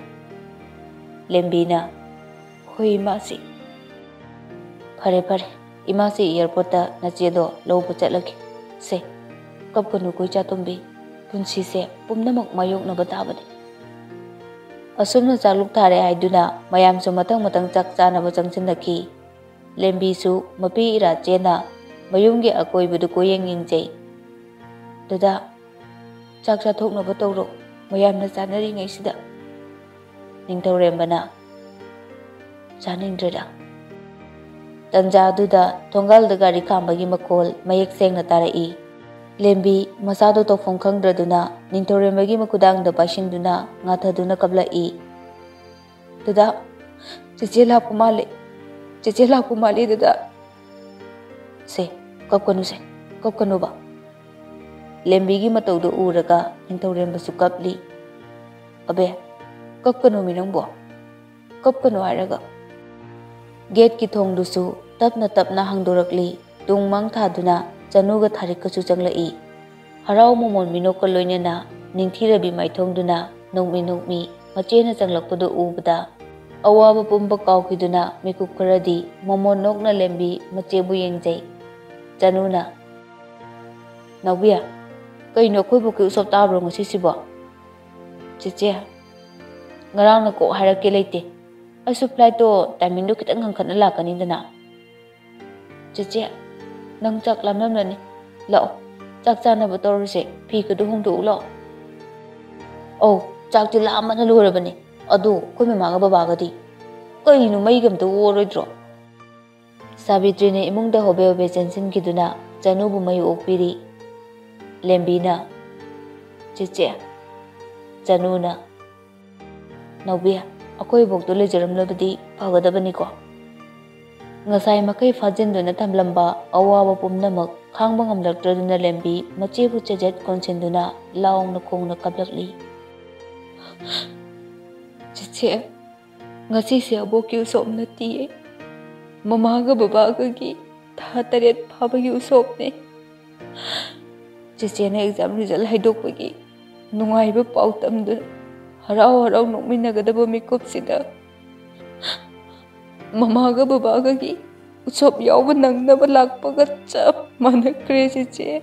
Lembi na hoi masi. Phare imasi airport ta nache do lobu chatlaki. Se kapkanu koi cha tombi punsi se pumnamak mayok na batabani. Asumna chaluk thare haiduna mayam su matang chak chanaba changsinaki. Lembi su mapi ira chena mayumgi akoibudu koyeng yengjei. Dada chak cha thoknaba tawro mayamna chanari ngai sida. Ningthaurembana chaningdrada. Tanja duda thongal da gari khambagi makol mayek sengna tarai. Lembi masado tofong khangdraduna ningthaurembagi makudang da pasinduna ngathaduna kablai. Dada chiche la pumale. Chiche la pumale dada. Se kapkanu ba. Lembigi matawdo uraga ningthaurembasu kapli. Abe kapkanu minangbo. Kapkanu haraga. Gate ki thongdusu tapna hangdorakli tungmang thaduna Chanuga tharikasu changlai. Harau momon minokka loinana ningthirabi maithongduna nongmi machena changlakpadu ubada awaba pumba kaukiduna mikup kharadi momon nokna Lembi machebu yengjei. Chanuna Nabia kaino khoibu ki usop tabro ngasi sibo. Chiche ngarang na ko harake leite. Asu flight to timing do kitang hangkhatna lakani dana. Chiche nang chak lamnam nani lao chak chana ba torse Pika du hungdu lo. Oh chak ti lamana lorabani adu koi mamaga babaga di kainu maigam to oroidro. Savitrina imungda hobe chansin kiduna Chanubu mai okpiri. Lembina Chiche Chanuna Nobia akoi bokto lejaramlabadi pagadabani ko. Ngasai makai fajinduna thamlamba awaba pumnamak khangba ngamlaktraduna Lembi machebu chajet konsinduna laongna khongna kablakli. Chiche ngasi se aboki usopna tiye. Mamaga babaga gi tha taret phabagi usopne. Chiche na exam result haidokpagi nungaiba pautamdu harau nokminagadaba mikupsida. Mamaga babaga gi usop yauba nangnaba lakpaga chap manakre chiche.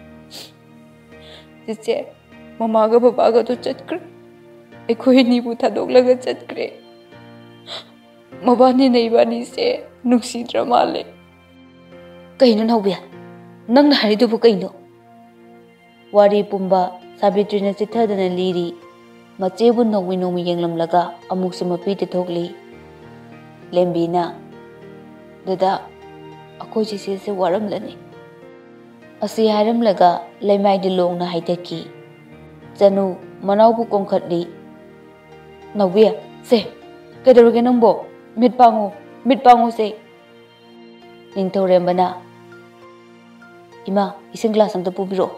Chiche mamaga babaga to chatkre. Ekhoi nibu thadoklaga chatkre. Mabani na ibani se nungsidra male. Kaino Nobia nangna haridubu kaino. Wari pumba Savitrina chithadana liri. Machebu nongmi yenglamlaga amuksu mapi thokli. Lembina dada akoi chiche se waramlani. Asi haramlaga laimai di longna haidaki. Chanu ꯃꯅꯥꯎꯕꯨ ꯀꯣꯡꯈꯠꯂꯤ꯫ ꯅꯥꯎꯕꯤ ꯁꯦ ꯀꯩꯗꯧꯔꯒꯦ ꯅꯪꯕꯣ? ꯃꯤꯠ ꯄꯥꯡꯉꯨ ꯁꯦ꯫ ꯅꯤꯡꯊꯧꯔꯦꯝꯕꯅ ꯏꯃꯥ ꯏꯁꯤꯡ glass ꯑꯝꯇ ꯄꯨꯕꯤꯔꯛꯑꯣ꯫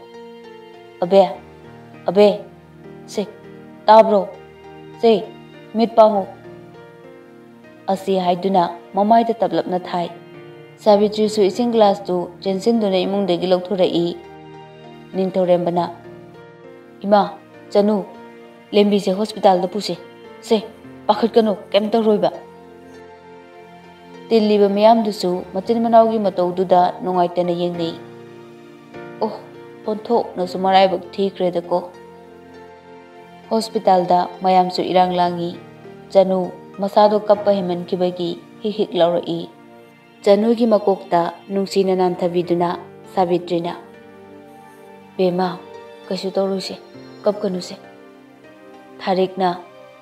ꯑꯕꯦ ꯁꯦ ꯇꯥꯕ꯭ꯔꯣ? ꯁꯦ ꯃꯤꯠ ꯄꯥꯡꯉꯨ ꯑꯁꯤ ꯍꯥꯏꯗꯨꯅ ꯃꯃꯥꯏꯗ ꯇꯞꯂꯞꯅ ꯊꯥꯏ꯫ ꯁꯥꯕꯤꯇ꯭ꯔꯤꯁꯨ ꯏꯁꯤꯡ ꯒ꯭ꯂꯥꯁꯇꯨ ꯆꯦꯟꯁꯤꯟꯗꯨꯅ ꯏꯃꯨꯡꯗꯒꯤ ꯂꯧꯊꯣꯔꯛꯏ꯫ ꯅꯤꯡꯊꯧꯔꯦꯝꯕꯅ ꯏꯃꯥ ꯆꯅꯨ ꯂꯦꯝꯕꯤꯁꯦ ꯍꯣꯁꯄꯤꯇꯥꯜꯗ ꯄꯨꯁꯦ꯫ ꯁꯦ ꯄꯥꯈꯠꯀꯅꯨ ꯀꯩꯝ ꯇꯧꯔꯣꯏꯕ꯫ ꯇꯤꯜꯂꯤꯕ ꯃꯌꯥꯝꯗꯨꯁꯨ ꯃꯆꯤꯟ ꯃꯅꯥꯎꯒꯤ ꯃꯇꯧꯗꯨꯗ ꯅꯨꯡꯉꯥꯏꯇꯅ ꯌꯦꯡꯅꯩ꯫ ꯑꯣ ꯑꯣꯟꯊꯣꯛꯅꯁꯨ ꯃꯔꯥꯏꯕꯛ ꯊꯤꯈ꯭ꯔꯦꯗꯀꯣ꯫ ꯍꯣꯁꯄꯤꯇꯥꯜꯗ ꯃꯌꯥꯝꯁꯨ ꯏꯔꯥꯡ ꯂꯥꯡꯉꯤ꯫ ꯆꯅꯨ ꯃꯁꯥꯗꯣ ꯀꯞꯄ ꯍꯦꯟꯃꯟꯈꯤꯕꯒꯤ ꯍꯤꯛ ꯍꯤꯛ ꯂꯥꯎꯔꯛꯏ꯫ ꯆꯅꯨꯒꯤ ꯃꯀꯣꯛꯇ ꯅꯨꯡꯁꯤꯅ ꯅꯥꯟꯊꯕꯤꯗꯨꯅ ꯁꯥꯕꯤꯇ꯭ꯔꯤꯅ ꯕꯦꯝꯃ ꯀꯩꯁꯨ ꯇꯧꯔꯣꯏꯁꯦ ꯀꯞꯀꯅꯨꯁꯦ꯫ ꯊꯥꯔꯤꯛꯅ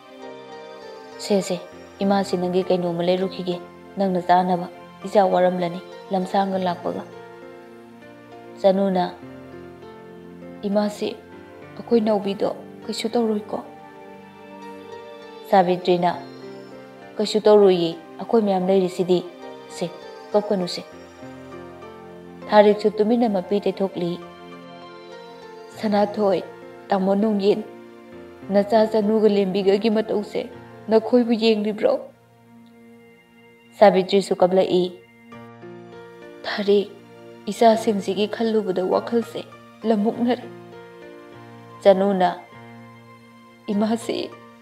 ꯁꯦ ꯏꯃꯥꯁꯤ ꯅꯪꯒꯤ ꯀꯩꯅꯣꯝꯃ ꯂꯩꯔꯨꯈꯤꯒꯦ ꯅꯪꯅ ꯆꯥꯅꯕ ꯏꯆꯥ ꯋꯥꯔꯝꯂꯅꯤ ꯂꯝꯁꯥꯡꯒ ꯂꯥꯛꯄꯒ꯫ ꯆꯅꯨꯅ ꯏꯃꯥꯁꯤ ꯑꯩꯈꯣꯏ ꯅꯥꯎꯕꯤꯗꯣ ꯀꯩꯁꯨ ꯇꯧꯔꯣꯏꯀꯣ? ꯁꯥꯕꯤꯇ꯭ꯔꯤꯅ ꯀꯩꯁꯨ ꯇꯧꯔꯣꯏꯌꯦ ꯑꯩꯈꯣꯏ ꯃꯌꯥꯝ ꯂꯩꯔꯤꯁꯤꯗꯤ ꯁꯦ ꯀꯞꯀꯅꯨꯁꯦ꯫ ꯊꯥꯔꯤꯛꯁꯨ ꯇꯨꯃꯤꯟꯅ ꯃꯄꯤ ꯇꯩꯊꯣꯛꯂꯤ꯫ ꯁꯅꯥꯊꯣꯏ ꯇꯥꯃꯣ ꯅꯣꯡꯌꯦꯟ ꯅꯆꯥ ꯆꯅꯨꯒ ꯂꯦꯝꯕꯤꯒꯒꯤ ꯃꯇꯧꯁꯦ ꯅꯈꯣꯏꯕꯨ ꯌꯦꯡꯂꯤꯕ꯭ꯔꯣ? ꯁꯥꯕꯤꯇ꯭ꯔꯤꯁꯨ ꯀꯞꯂꯛꯏ꯫ ꯊꯥꯔꯤꯛ ꯏꯆꯥꯁꯤꯡꯁꯤꯒꯤ ꯈꯜꯂꯨꯕꯗ ꯋꯥꯈꯜꯁꯦ ꯂꯃꯨꯛꯅꯔꯦ꯫ ꯆꯅꯨꯅ ꯏꯃꯥꯁꯤ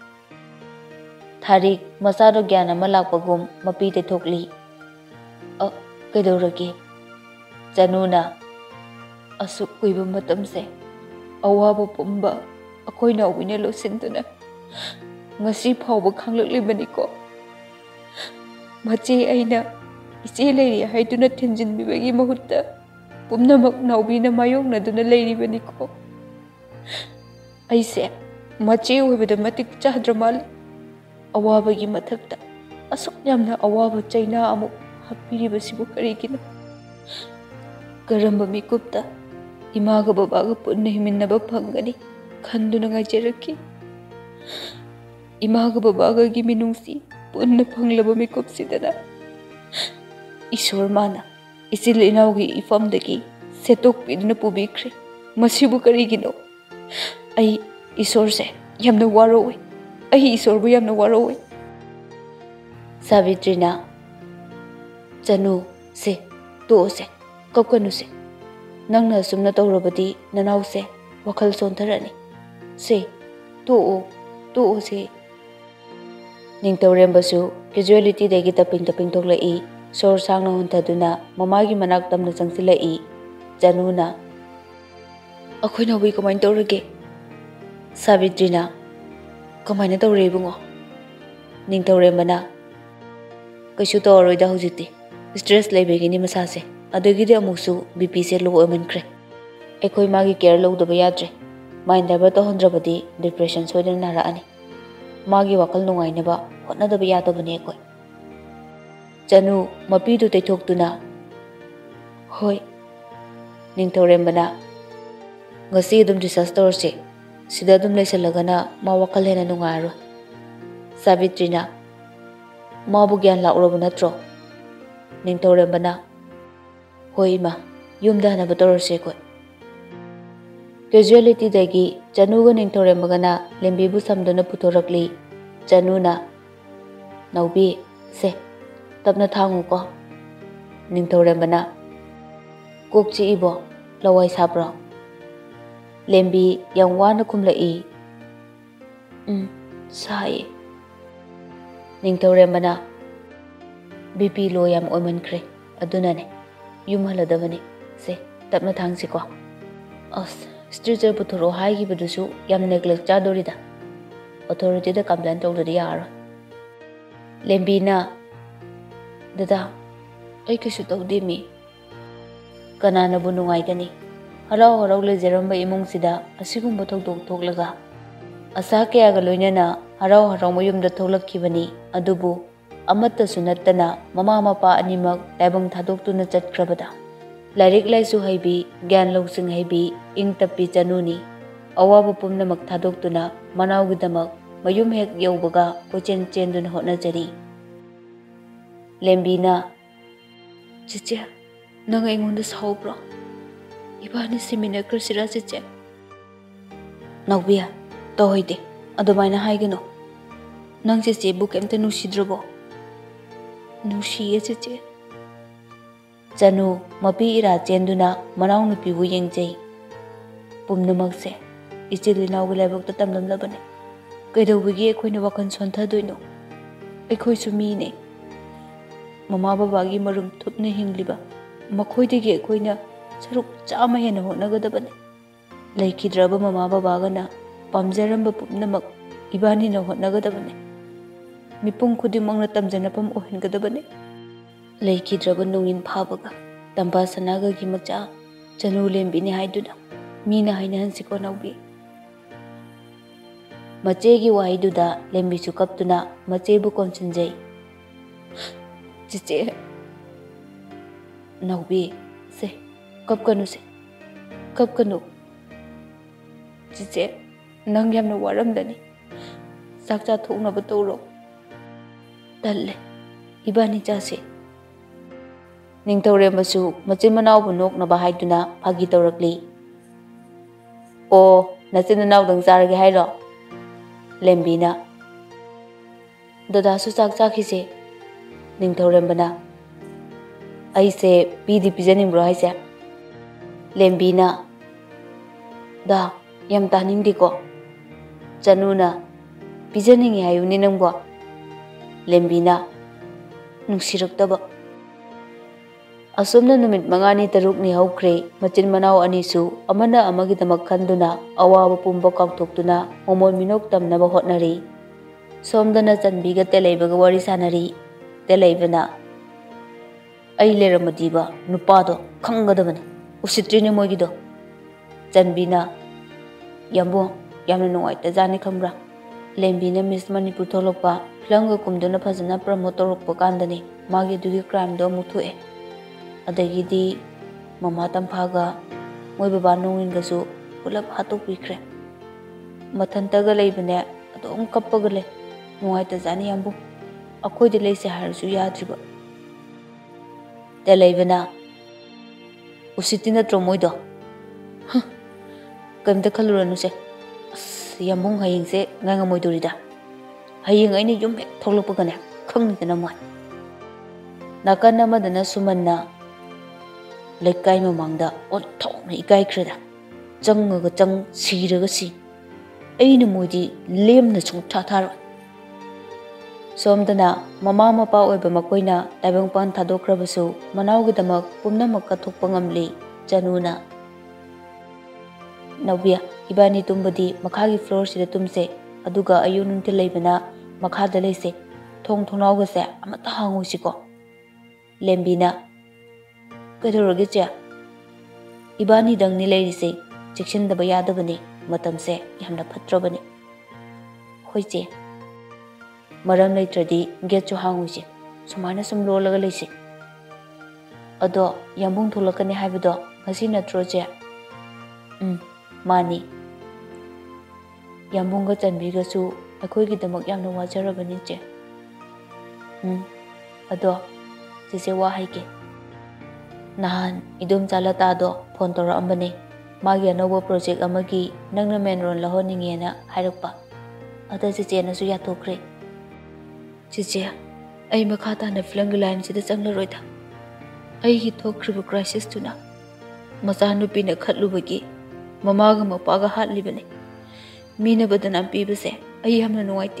ꯊꯥꯔꯤꯛ ꯃꯆꯥꯗꯣ ꯒ꯭ꯌꯥꯟ ꯑꯃ ꯂꯥꯛꯄꯒꯨꯝ ꯃꯄꯤ ꯇꯩꯊꯣꯛꯂꯤ꯫ ꯀꯩꯗꯧꯔꯒꯦ? ꯆꯅꯨꯅ ꯑꯁꯨꯛ ꯀꯨꯏꯕ ꯃꯇꯝꯁꯦ ꯑꯋꯥꯕ ꯄꯨꯝꯕ ꯑꯩꯈꯣꯏ ꯅꯥꯎꯕꯤꯅ ꯂꯣꯠꯁꯤꯟꯗꯨꯅ ꯉꯁꯤ ꯐꯥꯎꯕ ꯈꯪꯂꯛꯂꯤꯕꯅꯤꯀꯣ꯫ ꯃꯆꯦ ꯑꯩꯅ ꯏꯆꯦ ꯂꯩꯔꯤ ꯍꯥꯏꯗꯨꯅ ꯊꯤꯟꯖꯤꯟꯕꯤꯕꯒꯤ ꯃꯍꯨꯠꯇ ꯄꯨꯝꯅꯃꯛ ꯅꯥꯎꯕꯤꯅ ꯃꯥꯌꯣꯛꯅꯗꯨꯅ ꯂꯩꯔꯤꯕꯅꯤꯀꯣ꯫ ꯑꯩꯁꯦ ꯃꯆꯦ ꯑꯣꯏꯕꯗ ꯃꯇꯤꯛ ꯆꯥꯗ꯭ꯔ ꯃꯥꯜꯂꯦ꯫ ꯑꯋꯥꯕꯒꯤ ꯃꯊꯛꯇ ꯑꯁꯨꯛ ꯌꯥꯝꯅ ꯑꯋꯥꯕ ꯆꯩꯅꯥ ꯑꯃꯨꯛ ꯍꯥꯞꯄꯤꯔꯤꯕꯁꯤꯕꯨ ꯀꯔꯤꯒꯤꯅꯣ? ꯀꯔꯝꯕ ꯃꯤꯀꯨꯞꯇ ꯏꯃꯥꯒ ꯕꯕꯥꯒ ꯄꯨꯟꯅ ꯍꯤꯡꯃꯤꯟꯅꯕ ꯐꯪꯒꯅꯤ ꯈꯟꯗꯨꯅ ꯉꯥꯏꯖꯔꯛꯈꯤ꯫ ꯏꯃꯥꯒ ꯕꯕꯥꯒꯒꯤ ꯃꯤꯅꯨꯡꯁꯤ ꯄꯨꯟꯅ ꯐꯪꯂꯕ ꯃꯤꯀꯨꯞꯁꯤꯗꯅ ꯏꯁꯣꯔ ꯃꯥꯅ ꯏꯆꯤꯜ ꯏꯅꯥꯎꯒꯤ ꯏꯐꯝꯗꯒꯤ ꯁꯦꯠꯇꯣꯛꯄꯤꯗꯨꯅ ꯄꯨꯕꯤꯈ꯭ꯔꯦ꯫ ꯃꯁꯤꯕꯨ ꯀꯔꯤꯒꯤꯅꯣ? ꯑꯩ ꯏꯁꯣꯔꯁꯦ ꯌꯥꯝꯅ ꯋꯥꯔꯧꯏ꯫ ꯑꯩ ꯏꯁꯣꯔꯕꯨ ꯌꯥꯝꯅ ꯋꯥꯔꯧꯏ꯫ ꯁꯥꯕꯤꯇ꯭ꯔꯤꯅ ꯆꯅꯨ ꯁꯦ ꯇꯣꯛꯑꯣꯁꯦ ꯀꯞꯀꯅꯨꯁꯦ꯫ ꯅꯪꯅ ꯑꯁꯨꯝꯅ ꯇꯧꯔꯕꯗꯤ ꯅꯅꯥꯎꯁꯦ ꯋꯥꯈꯜ ꯁꯣꯟꯊꯔꯅꯤ꯫ ꯁꯦ ꯇꯣꯛꯑꯣ ꯁꯦ꯫ ꯅꯤꯡꯊꯧꯔꯦꯝꯕꯁꯨ ꯀꯦꯖꯨꯋꯦꯂꯤꯇꯤꯗꯒꯤ ꯇꯞꯄꯤꯡ ꯊꯣꯛꯂꯛꯏ꯫ ꯁꯣꯔ ꯁꯥꯡꯅ ꯍꯣꯟꯊꯗꯨꯅ ꯃꯃꯥꯒꯤ ꯃꯅꯥꯛ ꯇꯝꯅ ꯆꯪꯁꯤꯜꯂꯛꯏ꯫ ꯆꯅꯨꯅ ꯑꯩꯈꯣꯏ ꯅꯥꯎꯕꯤ ꯀꯃꯥꯏꯅ ꯇꯧꯔꯒꯦ? ꯁꯥꯕꯤꯇ꯭ꯔꯤꯅ ꯀꯃꯥꯏꯅ ꯇꯧꯔꯦ ꯏꯕꯨꯡꯉꯣ? ꯅꯤꯡꯊꯧꯔꯦꯝꯕꯅ ꯀꯩꯁꯨ ꯇꯧꯔꯔꯣꯏꯗ ꯍꯧꯖꯤꯛꯇꯤ ꯁ꯭ꯇ꯭ꯔꯦꯁ ꯂꯩꯕꯒꯤꯅꯤ ꯃꯁꯥꯁꯦ ꯑꯗꯒꯤꯗꯤ ꯑꯃꯨꯛꯁꯨ ꯕꯤꯄꯤꯁꯦ ꯂꯣ ꯑꯣꯏꯃꯟꯈ꯭ꯔꯦ꯫ ꯑꯩꯈꯣꯏ ꯃꯥꯒꯤ ꯀꯦꯌꯔ ꯂꯧꯗꯕ ꯌꯥꯗ꯭ꯔꯦ꯫ ꯃꯥꯏꯟ ꯗꯥꯏꯚꯔꯠ ꯇꯧꯍꯟꯗ꯭ꯔꯕꯗꯤ ꯗꯤꯄ꯭ꯔꯦꯁꯟ ꯁꯣꯏꯗꯅ ꯅꯥꯔꯛꯑꯅꯤ꯫ ꯃꯥꯒꯤ ꯋꯥꯈꯜ ꯅꯨꯡꯉꯥꯏꯅꯕ ꯍꯣꯠꯅꯗꯕ ꯌꯥꯗꯕꯅꯤ ꯑꯩꯈꯣꯏ꯫ ꯆꯅꯨ ꯃꯄꯤꯗꯨ ꯇꯩꯊꯣꯛꯇꯨꯅ ꯍꯣꯏ꯫ ꯅꯤꯡꯊꯧꯔꯦꯝꯕꯅ ꯉꯁꯤ ꯑꯗꯨꯝ ꯗꯤꯁꯆꯥꯔꯖ ꯇꯧꯔꯁꯦ ꯁꯤꯗ ꯑꯗꯨꯝ ꯂꯩꯁꯜꯂꯒꯅ ꯃꯥ ꯋꯥꯈꯜ ꯍꯦꯟꯅ ꯅꯨꯡꯉꯥꯏꯔꯔꯣꯏ꯫ ꯁꯥꯕꯤꯇ꯭ꯔꯤꯅ ꯃꯥꯕꯨ ꯒ꯭ꯌꯥꯟ ꯂꯥꯛꯎꯔꯕ ꯅꯠꯇ꯭ꯔꯣ? ꯅꯤꯡꯊꯧꯔꯦꯝꯕꯅ ꯍꯣꯏ ꯏꯃꯥ ꯌꯨꯝꯗ ꯍꯟꯅꯕ ꯇꯧꯔꯁꯦ ꯑꯩꯈꯣꯏ꯫ ꯀꯦꯖꯨꯋꯦꯂꯤꯇꯤꯗꯒꯤ ꯆꯅꯨꯒ ꯅꯤꯡꯊꯧꯔꯦꯝꯕꯒꯅ ꯂꯦꯝꯕꯤꯕꯨ ꯁꯝꯗꯨꯅ ꯄꯨꯊꯣꯔꯛꯂꯤ꯫ ꯆꯅꯨꯅ ꯅꯥꯎꯕꯤ ꯁꯦ ꯇꯞꯅ ꯊꯥꯡꯉꯨꯀꯣ꯫ ꯅꯤꯡꯊꯧꯔꯦꯝꯕꯅ ꯀꯣꯛ ꯆꯤꯛꯏꯕꯣ? ꯂꯋꯥꯏ ꯁꯥꯕ꯭ꯔꯣ? ꯂꯦꯝꯕꯤ ꯌꯥꯝ ꯋꯥꯅ ꯈꯨꯝꯂꯛꯏ꯫ ꯁꯥꯏꯌꯦ꯫ ꯅꯤꯡꯊꯧꯔꯦꯝꯕꯅ ꯕꯤꯄꯤ ꯂꯣ ꯌꯥꯝ ꯑꯣꯏꯃꯟꯈ꯭ꯔꯦ ꯑꯗꯨꯅꯅꯦ ꯌꯨꯝ ꯍꯜꯂꯗꯕꯅꯤ ꯁꯦ ꯇꯞꯅ ꯊꯥꯡꯁꯤꯀꯣ꯫ ꯁ꯭ꯇ꯭ꯔꯤꯆꯔ ꯄꯨꯊꯣꯔꯛꯑꯣ ꯍꯥꯏꯈꯤꯕꯗꯨꯁꯨ ꯌꯥꯝ ꯅꯦꯒ꯭ꯂꯦꯛ ꯆꯥꯗꯣꯔꯤꯗ ꯑꯣꯊꯣꯔꯤꯇꯤꯗ ꯀꯝꯄ꯭ꯂꯦꯟ ꯇꯧꯗ꯭ꯔꯗꯤ ꯌꯥꯔꯔꯣꯏ꯫ ꯂꯦꯝꯕꯤꯅ ꯗꯗꯥ ꯑꯩ ꯀꯩꯁꯨ ꯇꯧꯗꯦ ꯃꯤ꯫ ꯀꯅꯥꯅꯕꯨ ꯅꯨꯡꯉꯥꯏꯒꯅꯤ? ꯍꯔꯥꯎ ꯍꯔꯥꯎ ꯂꯩꯖꯔꯝꯕ ꯏꯃꯨꯡꯁꯤꯗ ꯑꯁꯤꯒꯨꯝꯕ ꯊꯧꯗꯣꯛ ꯊꯣꯛꯂꯒ ꯑꯁꯥ ꯀꯌꯥꯒ ꯂꯣꯏꯅꯅ ꯍꯔꯥꯎ ꯍꯔꯥꯎ ꯃꯌꯨꯝꯗ ꯊꯣꯛꯂꯛꯈꯤꯕꯅꯤ ꯑꯗꯨꯕꯨ ꯑꯃꯠꯇꯁꯨ ꯅꯠꯇꯅ ꯃꯃꯥ ꯃꯄꯥ ꯑꯅꯤꯃꯛ ꯇꯥꯏꯕꯪ ꯊꯥꯗꯣꯛꯇꯨꯅ ꯆꯠꯈ꯭ꯔꯕꯗ ꯂꯥꯏꯔꯤꯛ ꯂꯥꯏꯁꯨ ꯍꯩꯕꯤ ꯒ꯭ꯌꯥꯟ ꯂꯧꯁꯤꯡ ꯍꯩꯕꯤ ꯏꯪ ꯇꯞꯄꯤ ꯆꯅꯨꯅꯤ ꯑꯋꯥꯕ ꯄꯨꯝꯅꯃꯛ ꯊꯥꯗꯣꯛꯇꯨꯅ ꯃꯅꯥꯎꯒꯤꯗꯃꯛ ꯃꯌꯨꯝ ꯍꯦꯛ ꯌꯧꯕꯒ ꯀꯣꯏꯆꯦꯟ ꯆꯦꯟꯗꯨꯅ ꯍꯣꯠꯅꯖꯔꯤ꯫ ꯂꯦꯝꯕꯤꯅ "ꯆꯤꯆꯦ, ꯅꯪ ꯑꯩꯉꯣꯟꯗ ꯁꯥꯎꯕ꯭ꯔꯣ? ꯏꯕꯥꯅꯤ ꯁꯤꯃꯤꯟꯅꯈ꯭ꯔꯁꯤꯔꯥ ꯆꯤꯆꯦ?" "ꯅꯥꯎꯕꯤ, ꯇꯧꯍꯩꯗꯦ, ꯑꯗꯨꯃꯥꯏꯅ ꯍꯥꯏꯒꯅꯨ. ꯅꯪ ꯆꯤꯆꯦꯕꯨ ꯀꯩꯝꯇ ꯅꯨꯡꯁꯤꯗ꯭ꯔꯕꯣ?" "ꯅꯨꯡꯁꯤꯌꯦ ꯆꯤꯆꯦ." ꯆꯅꯨ ꯃꯄꯤ ꯏꯔꯥ ꯆꯦꯟꯗꯨꯅ ꯃꯅꯥꯎꯅꯨꯄꯤꯕꯨ ꯌꯦꯡꯖꯩ꯫ "ꯄꯨꯝꯅꯃꯛꯁꯦ ꯏꯆꯤꯜ ꯏꯅꯥꯎꯒꯤ ꯂꯥꯏꯕꯛꯇ ꯇꯝꯂꯝꯂꯕꯅꯤ. ꯀꯩꯗꯧꯕꯒꯤ ꯑꯩꯈꯣꯏꯅ ꯋꯥꯈꯜ ꯁꯣꯟꯊꯗꯣꯏꯅꯣ? ꯑꯩꯈꯣꯏꯁꯨ ꯃꯤꯅꯦ. ꯃꯃꯥ ꯕꯕꯥꯒꯤ ꯃꯔꯨꯝ ꯊꯨꯞꯅ ꯍꯤꯡꯂꯤꯕ ꯃꯈꯣꯏꯗꯒꯤ ꯑꯩꯈꯣꯏꯅ ꯁꯔꯨꯛ 100 ꯍꯦꯟꯅ ꯍꯣꯠꯅꯒꯗꯕꯅꯤ. ꯂꯩꯈꯤꯗ꯭ꯔꯕ ꯃꯃꯥ ꯕꯕꯥꯒꯅ ꯄꯥꯝꯖꯔꯝꯕ ꯄꯨꯝꯅꯃꯛ ꯏꯕꯥꯅꯤꯅ ꯍꯣꯠꯅꯒꯗꯕꯅꯤ. ꯃꯤꯄꯨꯝ ꯈꯨꯗꯤꯡꯃꯛꯅ ꯇꯝꯖꯅꯐꯝ ꯑꯣꯏꯍꯟꯒꯗꯕꯅꯤ." ꯂꯩꯈꯤꯗ꯭ꯔꯕ ꯅꯣꯡꯏꯟ ꯐꯥꯕꯒ ꯇꯝꯕꯥ ꯁꯅꯥꯒꯒꯤ ꯃꯆꯥ ꯆꯅꯨ-ꯂꯦꯝꯕꯤꯅꯤ ꯍꯥꯏꯗꯨꯅ ꯃꯤꯅ ꯍꯥꯏꯅꯍꯟꯁꯤꯀꯣ ꯅꯥꯎꯕꯤ꯫ ꯃꯆꯦꯒꯤ ꯋꯥꯍꯩꯗꯨꯗ ꯂꯦꯝꯕꯤꯁꯨ ꯀꯞꯇꯨꯅ ꯃꯆꯦꯕꯨ ꯀꯣꯟꯁꯤꯟꯖꯩ꯫ "ꯆꯤꯆꯦ." "ꯅꯥꯎꯕꯤ, ꯁꯦ ꯀꯞꯀꯅꯨꯁꯦ, ꯀꯞꯀꯅꯨ. ꯆꯤꯆꯦ, ꯅꯪ ꯌꯥꯝꯅ ꯋꯥꯔꯝꯗꯅꯤ. ꯆꯥꯛ ꯆꯥꯊꯣꯛꯅꯕ ꯇꯧꯔꯣ." "ꯇꯜꯂꯦ, ꯏꯕꯥꯅꯤ ꯆꯥꯁꯦ." ꯅꯤꯡꯊꯧꯔꯦꯝꯕꯁꯨ ꯃꯆꯤꯟ ꯃꯅꯥꯎꯕꯨ ꯅꯣꯛꯅꯕ ꯍꯥꯏꯗꯨꯅ ꯐꯥꯒꯤ ꯇꯧꯔꯛꯂꯤ꯫ "ꯑꯣ, ꯅꯆꯤꯟ ꯅꯅꯥꯎꯗꯪ ꯆꯥꯔꯒꯦ ꯍꯥꯏꯔꯣ?" ꯂꯦꯝꯕꯤꯅ "ꯗꯗꯥꯁꯨ ꯆꯥꯛ ꯆꯥꯈꯤꯁꯦ." ꯅꯤꯡꯊꯧꯔꯦꯝꯕꯅ "ꯑꯩꯁꯦ ꯄꯤꯗꯤ ꯄꯤꯖꯅꯤꯡꯕ꯭ꯔꯣ ꯍꯥꯏꯁꯦ?" ꯂꯦꯝꯕꯤꯅ "ꯗꯥ, ꯌꯥꯝ ꯇꯥꯅꯤꯡꯗꯦꯀꯣ." ꯆꯅꯨꯅ "ꯄꯤꯖꯅꯤꯡꯉꯤ ꯍꯥꯏꯌꯨꯅꯦ ꯅꯪꯕꯣ." ꯂꯦꯝꯕꯤꯅ "ꯅꯨꯡꯁꯤꯔꯛꯇꯕ." ꯑꯁꯨꯝꯅ ꯅꯨꯃꯤꯠ 5-6 ꯍꯧꯈ꯭ꯔꯦ꯫ ꯃꯆꯤꯟ ꯃꯅꯥꯎ ꯑꯅꯤꯁꯨ ꯑꯃꯅ ꯑꯃꯒꯤꯗꯃꯛ ꯈꯟꯗꯨꯅ ꯑꯋꯥꯕ ꯄꯨꯝꯕ ꯀꯥꯎꯊꯣꯛꯇꯨꯅ ꯃꯃꯣꯟ ꯃꯤꯅꯣꯛ ꯇꯝꯅꯕ ꯍꯣꯠꯅꯔꯤ꯫ ꯁꯣꯝꯗꯅ ꯆꯟꯕꯤꯒ ꯇꯦꯂꯩꯕꯒ ꯋꯥꯔꯤ ꯁꯥꯟꯅꯔꯤ꯫ ꯇꯦꯂꯩꯕꯅ "ꯑꯩ ꯂꯩꯔꯝꯃꯗꯤꯕ ꯅꯨꯄꯥꯗꯣ ꯈꯪꯒꯗꯕꯅꯤ. ꯎꯁꯤꯠꯇ꯭ꯔꯤꯅꯦ ꯃꯣꯏꯒꯤꯗꯣ." ꯆꯟꯕꯤꯅ "ꯌꯥꯝꯕꯨꯡ, ꯌꯥꯝꯅ ꯅꯨꯡꯉꯥꯏꯇꯖꯥꯠꯅꯤ ꯈꯪꯕ꯭ꯔꯥ? ꯂꯦꯝꯕꯤꯅ ꯃꯤꯁ ꯃꯅꯤꯄꯨꯔ ꯊꯣꯛꯂꯛꯄ ꯐꯤꯂꯝꯒ ꯀꯨꯝꯗꯨꯅ ꯐꯖꯅ ꯄ꯭ꯔꯃꯣꯠ ꯇꯧꯔꯛꯄ ꯀꯥꯟꯗꯅꯤ ꯃꯥꯒꯤ ꯑꯗꯨꯒꯤ ꯀ꯭ꯔꯥꯏꯝꯗꯣ ꯑꯃꯨꯛ ꯊꯣꯛꯑꯦ. ꯑꯗꯒꯤꯗꯤ ꯃꯃꯥ ꯇꯝꯐꯥꯒ ꯃꯣꯏ ꯕꯕꯥ ꯅꯣꯡꯏꯟꯒꯁꯨ ꯄꯨꯂꯞ ꯍꯥꯠꯇꯣꯛꯄꯤꯈ꯭ꯔꯦ. ꯃꯊꯟꯇꯒ ꯂꯩꯕꯅꯦ, ꯑꯗꯨꯝ ꯀꯞꯄꯒ ꯂꯩ. ꯅꯨꯡꯉꯥꯏꯇꯖꯥꯠꯅꯤ ꯌꯥꯝꯕꯨꯡ. ꯑꯩꯈꯣꯏꯗ ꯂꯩꯁꯦ ꯍꯥꯏꯔꯁꯨ ꯌꯥꯗ꯭ꯔꯤꯕ." ꯇꯦꯂꯩꯕꯅ "ꯎꯁꯤꯠꯇꯤ ꯅꯠꯇ꯭ꯔꯣ ꯃꯣꯏꯗꯣ? ꯀꯩꯝꯇ ꯈꯜꯂꯨꯔꯅꯨꯁꯦ. ꯑꯁ ꯌꯥꯝꯕꯨꯡ, ꯍꯌꯦꯡꯁꯦ ꯉꯥꯏꯉꯝꯃꯣꯏꯗꯣꯔꯤꯗ. ꯍꯌꯦꯡ ꯑꯩꯅ ꯌꯨꯝ ꯍꯦꯛ ꯊꯣꯛꯂꯛꯄꯒꯅꯦ ꯈꯪꯅꯤꯗꯅ ꯃꯣꯏ." ꯅꯥꯀꯟ ꯑꯃꯗꯅ ꯁꯨꯃꯟꯅ "ꯂꯩꯀꯥꯏ ꯃꯃꯥꯡꯗ ꯑꯣꯟꯊꯣꯛꯅ ꯏꯀꯥꯏꯈ꯭ꯔꯦꯗ. ꯆꯪꯉꯒ ꯆꯪ, ꯁꯤꯔꯒ ꯁꯤ. ꯑꯩꯅ ꯃꯣꯏꯗꯤ ꯂꯦꯝꯅ ꯁꯨꯡꯊꯥ ꯊꯥꯔꯣꯏ." ꯁꯣꯝꯗꯅ ꯃꯃꯥ ꯃꯄꯥ ꯑꯣꯏꯕ ꯃꯈꯣꯏꯅ ꯇꯥꯏꯕꯪꯄꯥꯟ ꯊꯥꯗꯣꯛꯈ꯭ꯔꯕꯁꯨ ꯃꯅꯥꯎꯒꯤꯗꯃꯛ ꯄꯨꯝꯅꯃꯛ ꯀꯠꯊꯣꯛꯄ ꯉꯝꯂꯤ꯫ ꯆꯅꯨꯅ "ꯅꯥꯎꯕꯤ, ꯏꯕꯥꯅꯤ ꯇꯨꯝꯕꯗꯤ ꯃꯈꯥꯒꯤ ꯐ꯭ꯂꯣꯔꯁꯤꯗ ꯇꯨꯝꯁꯦ. ꯑꯗꯨꯒ ꯑꯌꯨꯛ ꯅꯨꯡꯊꯤꯜ ꯂꯩꯕꯅ ꯃꯈꯥꯗ ꯂꯩꯁꯦ. ꯊꯣꯡ ꯊꯣꯡꯅꯥꯎꯒꯁꯦ ꯑꯃꯠꯇ ꯍꯥꯡꯉꯣꯏꯁꯤꯀꯣ." ꯂꯦꯝꯕꯤꯅ "ꯀꯩꯗꯧꯔꯒꯦ ꯆꯦ? ꯏꯕꯥꯅꯤꯗꯪꯅꯤ ꯂꯩꯔꯤꯁꯦ. ꯆꯦꯛꯁꯤꯟꯗꯕ ꯌꯥꯗꯕꯅꯤ. ꯃꯇꯝꯁꯦ ꯌꯥꯝꯅ ꯐꯠꯇ꯭ꯔꯕꯅꯤ." "ꯍꯣꯏ ꯆꯦ. ꯃꯔꯝ ꯂꯩꯇ꯭ꯔꯗꯤ ꯒꯦꯠꯁꯨ ꯍꯥꯡꯉꯣꯏꯁꯦ. ꯁꯨꯃꯥꯏꯅ ꯁꯨꯝ ꯂꯣꯜꯂꯒ ꯂꯩꯁꯦ." "ꯑꯗꯣ ꯌꯥꯝꯕꯨꯡ ꯊꯣꯛꯂꯛꯀꯅꯤ ꯍꯥꯏꯕꯗꯣ ꯉꯁꯤ ꯅꯠꯇ꯭ꯔꯣ ꯆꯦ?" "ꯃꯥꯅꯤ. ꯌꯥꯝꯕꯨꯡꯒ ꯆꯟꯕꯤꯒꯁꯨ ꯑꯩꯈꯣꯏꯒꯤꯗꯃꯛ ꯌꯥꯝꯅ ꯋꯥꯖꯔꯕꯅꯤ ꯆꯦ." "ꯑꯗꯣ ꯆꯦꯆꯦ ꯋꯥ ꯍꯥꯏꯒꯦ. ꯅꯍꯥꯟ ꯏꯗꯣꯝꯆꯥ ꯂꯇꯥꯗꯣ ꯐꯣꯟ ꯇꯧꯔꯛꯑꯝꯕꯅꯦ. ꯃꯥꯒꯤ ꯑꯅꯧꯕ ꯄ꯭ꯔꯣꯖꯦꯛ ꯑꯃꯒꯤ ꯅꯪꯅ ꯃꯦꯟ ꯔꯣꯜ ꯂꯧꯍꯟꯅꯤꯡꯉꯦꯅ ꯍꯥꯏꯔꯛꯄ. ꯑꯗ ꯆꯦꯆꯦꯅꯁꯨ ꯌꯥꯊꯣꯛꯈ꯭ꯔꯦ." "ꯆꯦꯆꯦ, ꯑꯩ ꯃꯈꯥ ꯇꯥꯅ ꯐꯤꯂꯝꯒꯤ ꯂꯥꯏꯟꯁꯤꯗ ꯆꯪꯂꯔꯣꯏꯗ. ꯑꯩꯒꯤ ꯊꯣꯛꯈ꯭ꯔꯤꯕ ꯀ꯭ꯔꯥꯏꯁꯤꯁꯇꯨꯅ ꯃꯆꯥꯅꯨꯄꯤꯅ ꯈꯠꯂꯨꯕꯒꯤ ꯃꯃꯥꯒ ꯃꯄꯥꯒ ꯍꯥꯠꯂꯤꯕꯅꯤ. ꯃꯤꯅ ꯕꯗꯅꯥꯝ ꯄꯤꯕꯁꯦ ꯑꯩ ꯌꯥꯝꯅ ꯅꯨꯡꯉꯥꯏꯇꯦ."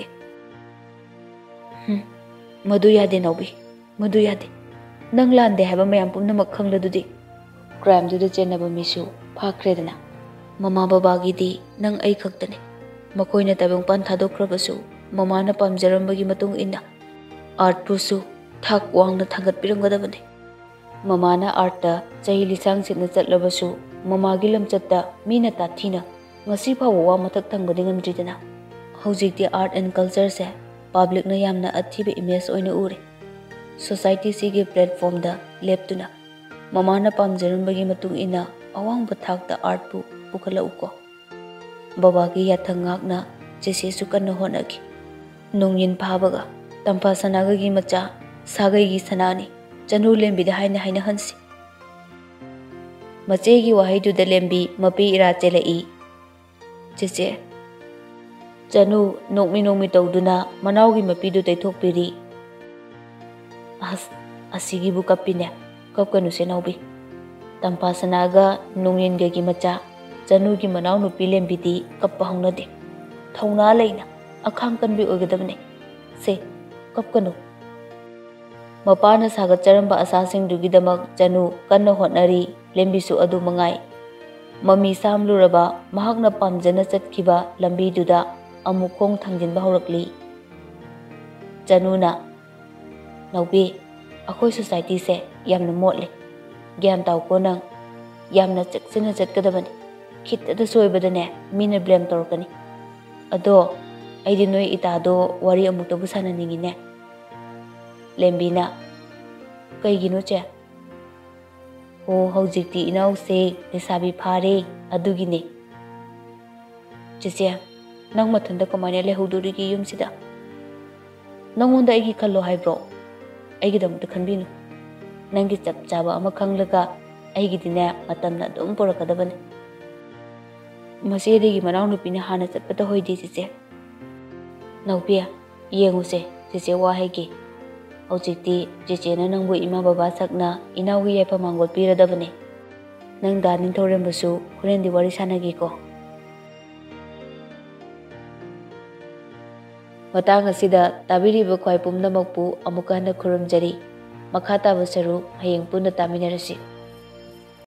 "ꯃꯗꯨ ꯌꯥꯗꯦ ꯅꯥꯎꯕꯤ, ꯃꯗꯨ ꯌꯥꯗꯦ. ꯅꯪ ꯂꯥꯟꯗꯦ ꯍꯥꯏꯕ ꯃꯌꯥꯝ ꯄꯨꯝꯅꯃꯛ ꯈꯪꯂꯗꯨꯗꯤ. ꯀ꯭ꯔꯥꯏꯝꯗꯨꯗ ꯆꯦꯟꯅꯕ ꯃꯤꯁꯨ ꯐꯥꯈ꯭ꯔꯦꯗꯅ. ꯃꯃꯥ ꯕꯕꯥꯒꯤꯗꯤ ꯅꯪ ꯑꯩ ꯈꯛꯇꯅꯤ. ꯃꯈꯣꯏꯅ ꯇꯥꯏꯕꯪꯄꯥꯟ ꯊꯥꯗꯣꯛꯈ꯭ꯔꯕꯁꯨ ꯃꯃꯥꯅ ꯄꯥꯝꯖꯔꯝꯕꯒꯤ ꯃꯇꯨꯡ ꯏꯟꯅ ꯑꯥꯔꯠꯄꯨꯁꯨ ꯊꯥꯛ ꯋꯥꯡꯅ ꯊꯥꯡꯒꯠꯄꯤꯔꯝꯒꯗꯕꯅꯤ. ꯃꯃꯥꯅ ꯑꯥꯔꯠꯇ ꯆꯍꯤ ꯂꯤꯁꯥꯡꯁꯤꯠꯅ ꯆꯠꯂꯕꯁꯨ ꯃꯃꯥꯒꯤ ꯂꯝꯆꯠꯇ ꯃꯤꯅ ꯇꯥꯊꯤꯅ ꯉꯁꯤ ꯐꯥꯎꯕ ꯋꯥ ꯃꯊꯛ ꯊꯪꯕꯗꯤ ꯉꯝꯗ꯭ꯔꯤꯗꯅ. ꯍꯧꯖꯤꯛꯇꯤ ꯑꯥꯔꯠ ꯑꯦꯟ ꯀꯜꯆꯔꯁꯦ ꯄꯥꯕ꯭ꯂꯤꯛꯅ ꯌꯥꯝꯅ ꯑꯊꯤꯕ ꯏꯃꯦꯖ ꯑꯣꯏꯅ ꯎꯔꯦ. ꯁꯣꯁꯥꯏꯇꯤꯁꯤꯒꯤ ꯄ꯭ꯂꯦꯠꯐꯣꯝꯗ ꯂꯦꯞꯇꯨꯅ ꯃꯃꯥꯅ ꯄꯥꯝꯖꯔꯝꯕꯒꯤ ꯃꯇꯨꯡ ꯏꯟꯅ ꯑꯋꯥꯡꯕ ꯊꯥꯛꯇ ꯑꯥꯔꯠꯄꯨ ꯄꯨꯈꯠꯂꯛꯎꯀꯣ." ꯕꯕꯥꯒꯤ ꯌꯥꯊꯪ ꯉꯥꯛꯅ ꯆꯦꯆꯦꯁꯨ ꯀꯟꯅ ꯍꯣꯠꯅꯈꯤ꯫ ꯅꯣꯡꯌꯤꯟ ꯐꯥꯕꯒ ꯇꯝꯐꯥ ꯁꯅꯥꯒꯒꯤ ꯃꯆꯥ ꯁꯥꯒꯩꯒꯤ ꯁꯅꯥꯅꯤ ꯆꯅꯨ-ꯂꯦꯝꯕꯤꯗ ꯍꯥꯏꯅꯍꯟꯁꯤ꯫ ꯃꯆꯦꯒꯤ ꯋꯥꯍꯩꯗꯨꯗ ꯂꯦꯝꯕꯤ ꯃꯄꯤ ꯏꯔꯥ ꯆꯦꯜꯂꯛꯏ꯫ ꯆꯦꯆꯦ꯫ ꯆꯅꯨ ꯅꯣꯛꯃꯤ ꯇꯧꯗꯨꯅ ꯃꯅꯥꯎꯒꯤ ꯃꯄꯤꯗꯨ ꯇꯩꯊꯣꯛꯄꯤꯔꯤ꯫ ꯑꯁ ꯑꯁꯤꯒꯤꯕꯨ ꯀꯞꯄꯤꯅꯦ, ꯀꯞꯀꯅꯨꯁꯦ ꯅꯥꯎꯕꯤ꯫ ꯇꯝꯐꯥ ꯁꯅꯥꯒ ꯅꯣꯡꯌꯤꯟꯒꯒꯤ ꯃꯆꯥ ꯆꯅꯨꯒꯤ ꯃꯅꯥꯎ ꯅꯨꯄꯤ ꯂꯦꯝꯕꯤꯗꯤ ꯀꯞꯄ ꯍꯧꯅꯗꯦ꯫ ꯊꯧꯅꯥ ꯂꯩꯅ ꯑꯈꯥꯡ ꯀꯟꯕꯤ ꯑꯣꯏꯒꯗꯕꯅꯤ꯫ ꯁꯦ ꯀꯞꯀꯅꯨ꯫ ꯃꯄꯥꯅ ꯁꯥꯒꯠꯆꯔꯝꯕ ꯑꯁꯥꯁꯤꯡꯗꯨꯒꯤꯗꯃꯛ ꯆꯅꯨ ꯀꯟꯅ ꯍꯣꯠꯅꯔꯤ, ꯂꯦꯝꯕꯤꯁꯨ ꯑꯗꯨ ꯃꯉꯥꯏ꯫ ꯃꯃꯤ ꯁꯥꯝꯂꯨꯔꯕ ꯃꯍꯥꯛꯅ ꯄꯥꯝꯖꯅ ꯆꯠꯈꯤꯕ ꯂꯝꯕꯤꯗꯨꯗ ꯑꯃꯨꯛ ꯈꯣꯡ ꯊꯥꯡꯖꯤꯟꯕ ꯍꯧꯔꯛꯂꯤ꯫ ꯆꯅꯨꯅ, ꯅꯥꯎꯕꯤ, ꯑꯩꯈꯣꯏ ꯁꯣꯁꯥꯏꯇꯤꯁꯦ ꯌꯥꯝꯅ ꯃꯣꯠꯂꯦ꯫ ꯒ꯭ꯌꯥꯟ ꯇꯥꯎꯀꯣ ꯅꯪ꯫ ꯌꯥꯝꯅ ꯆꯦꯛꯁꯤꯟꯅ ꯆꯠꯀꯗꯕꯅꯤ꯫ ꯈꯤꯇꯗ ꯁꯣꯏꯕꯗꯅꯦ ꯃꯤꯅ ꯕ꯭ꯂꯦꯝ ꯇꯧꯔꯛꯀꯅꯤ꯫ ꯑꯗꯣ ꯑꯩꯗꯤ ꯅꯣꯏ ꯏꯇꯥꯗꯣ ꯋꯥꯔꯤ ꯑꯃꯨꯛꯇꯕꯨ ꯁꯥꯟꯅꯅꯤꯡꯉꯤꯅꯦ꯫ ꯂꯦꯝꯕꯤꯅ, ꯀꯩꯒꯤꯅꯣ ꯆꯦ? ꯑꯣ ꯍꯧꯖꯤꯛꯇꯤ ꯏꯅꯥꯎꯁꯦ ꯂꯩꯁꯥꯕꯤ ꯐꯥꯔꯦ ꯑꯗꯨꯒꯤꯅꯦ꯫ ꯆꯦꯆꯦ, ꯅꯪ ꯃꯊꯟꯇ ꯀꯃꯥꯏꯅ ꯂꯩꯍꯧꯗꯣꯔꯤꯒꯦ ꯌꯨꯝꯁꯤꯗ? ꯅꯪꯉꯣꯟꯗ ꯑꯩꯒꯤ ꯈꯜꯂꯣ ꯍꯥꯏꯕ꯭ꯔꯣ? ꯑꯩꯒꯤꯗꯃꯛꯇ ꯈꯟꯕꯤꯅꯨ꯫ ꯅꯪꯒꯤ ꯆꯞ ꯆꯥꯕ ꯑꯃ ꯈꯪꯂꯒ ꯑꯩꯒꯤꯗꯤꯅꯦ ꯃꯇꯝꯅ ꯑꯗꯨꯝ ꯄꯨꯔꯛꯀꯗꯕꯅꯤ꯫ ꯃꯆꯦꯗꯒꯤ ꯃꯅꯥꯎꯅꯨꯄꯤꯅ ꯍꯥꯟꯅ ꯆꯠꯄꯇ ꯍꯣꯏꯗꯦ ꯆꯦꯆꯦ꯫ ꯅꯥꯎꯕꯤ, ꯌꯦꯡꯉꯨꯁꯦ ꯆꯦꯆꯦ ꯋꯥ ꯍꯥꯏꯒꯦ꯫ ꯍꯧꯖꯤꯛꯇꯤ ꯆꯦꯆꯦꯅ ꯅꯪꯕꯨ ꯏꯃꯥ ꯕꯕꯥ ꯁꯛꯅ ꯏꯅꯥꯎꯒꯤ ꯌꯥꯏꯐ-ꯃꯥꯡꯒꯣꯜ ꯄꯤꯔꯗꯕꯅꯤ꯫ ꯅꯪ ꯗꯥ ꯅꯤꯡꯊꯧꯔꯦꯝꯕꯁꯨ ꯍꯣꯔꯦꯟꯗꯤ ꯋꯥꯔꯤ ꯁꯥꯟꯅꯒꯦꯀꯣ꯫ ꯃꯇꯥꯡ ꯑꯁꯤꯗ ꯇꯥꯕꯤꯔꯤꯕ ꯈ꯭ꯋꯥꯏ ꯄꯨꯝꯅꯃꯛꯄꯨ ꯑꯃꯨꯛꯀ ꯍꯟꯅ ꯈꯨꯔꯨꯝꯖꯔꯤ꯫ ꯃꯈꯥ ꯇꯥꯕ ꯁꯔꯨꯛ ꯍꯌꯦꯡ ꯄꯨꯟꯅ ꯇꯥꯃꯤꯟꯅꯔꯁꯤ꯫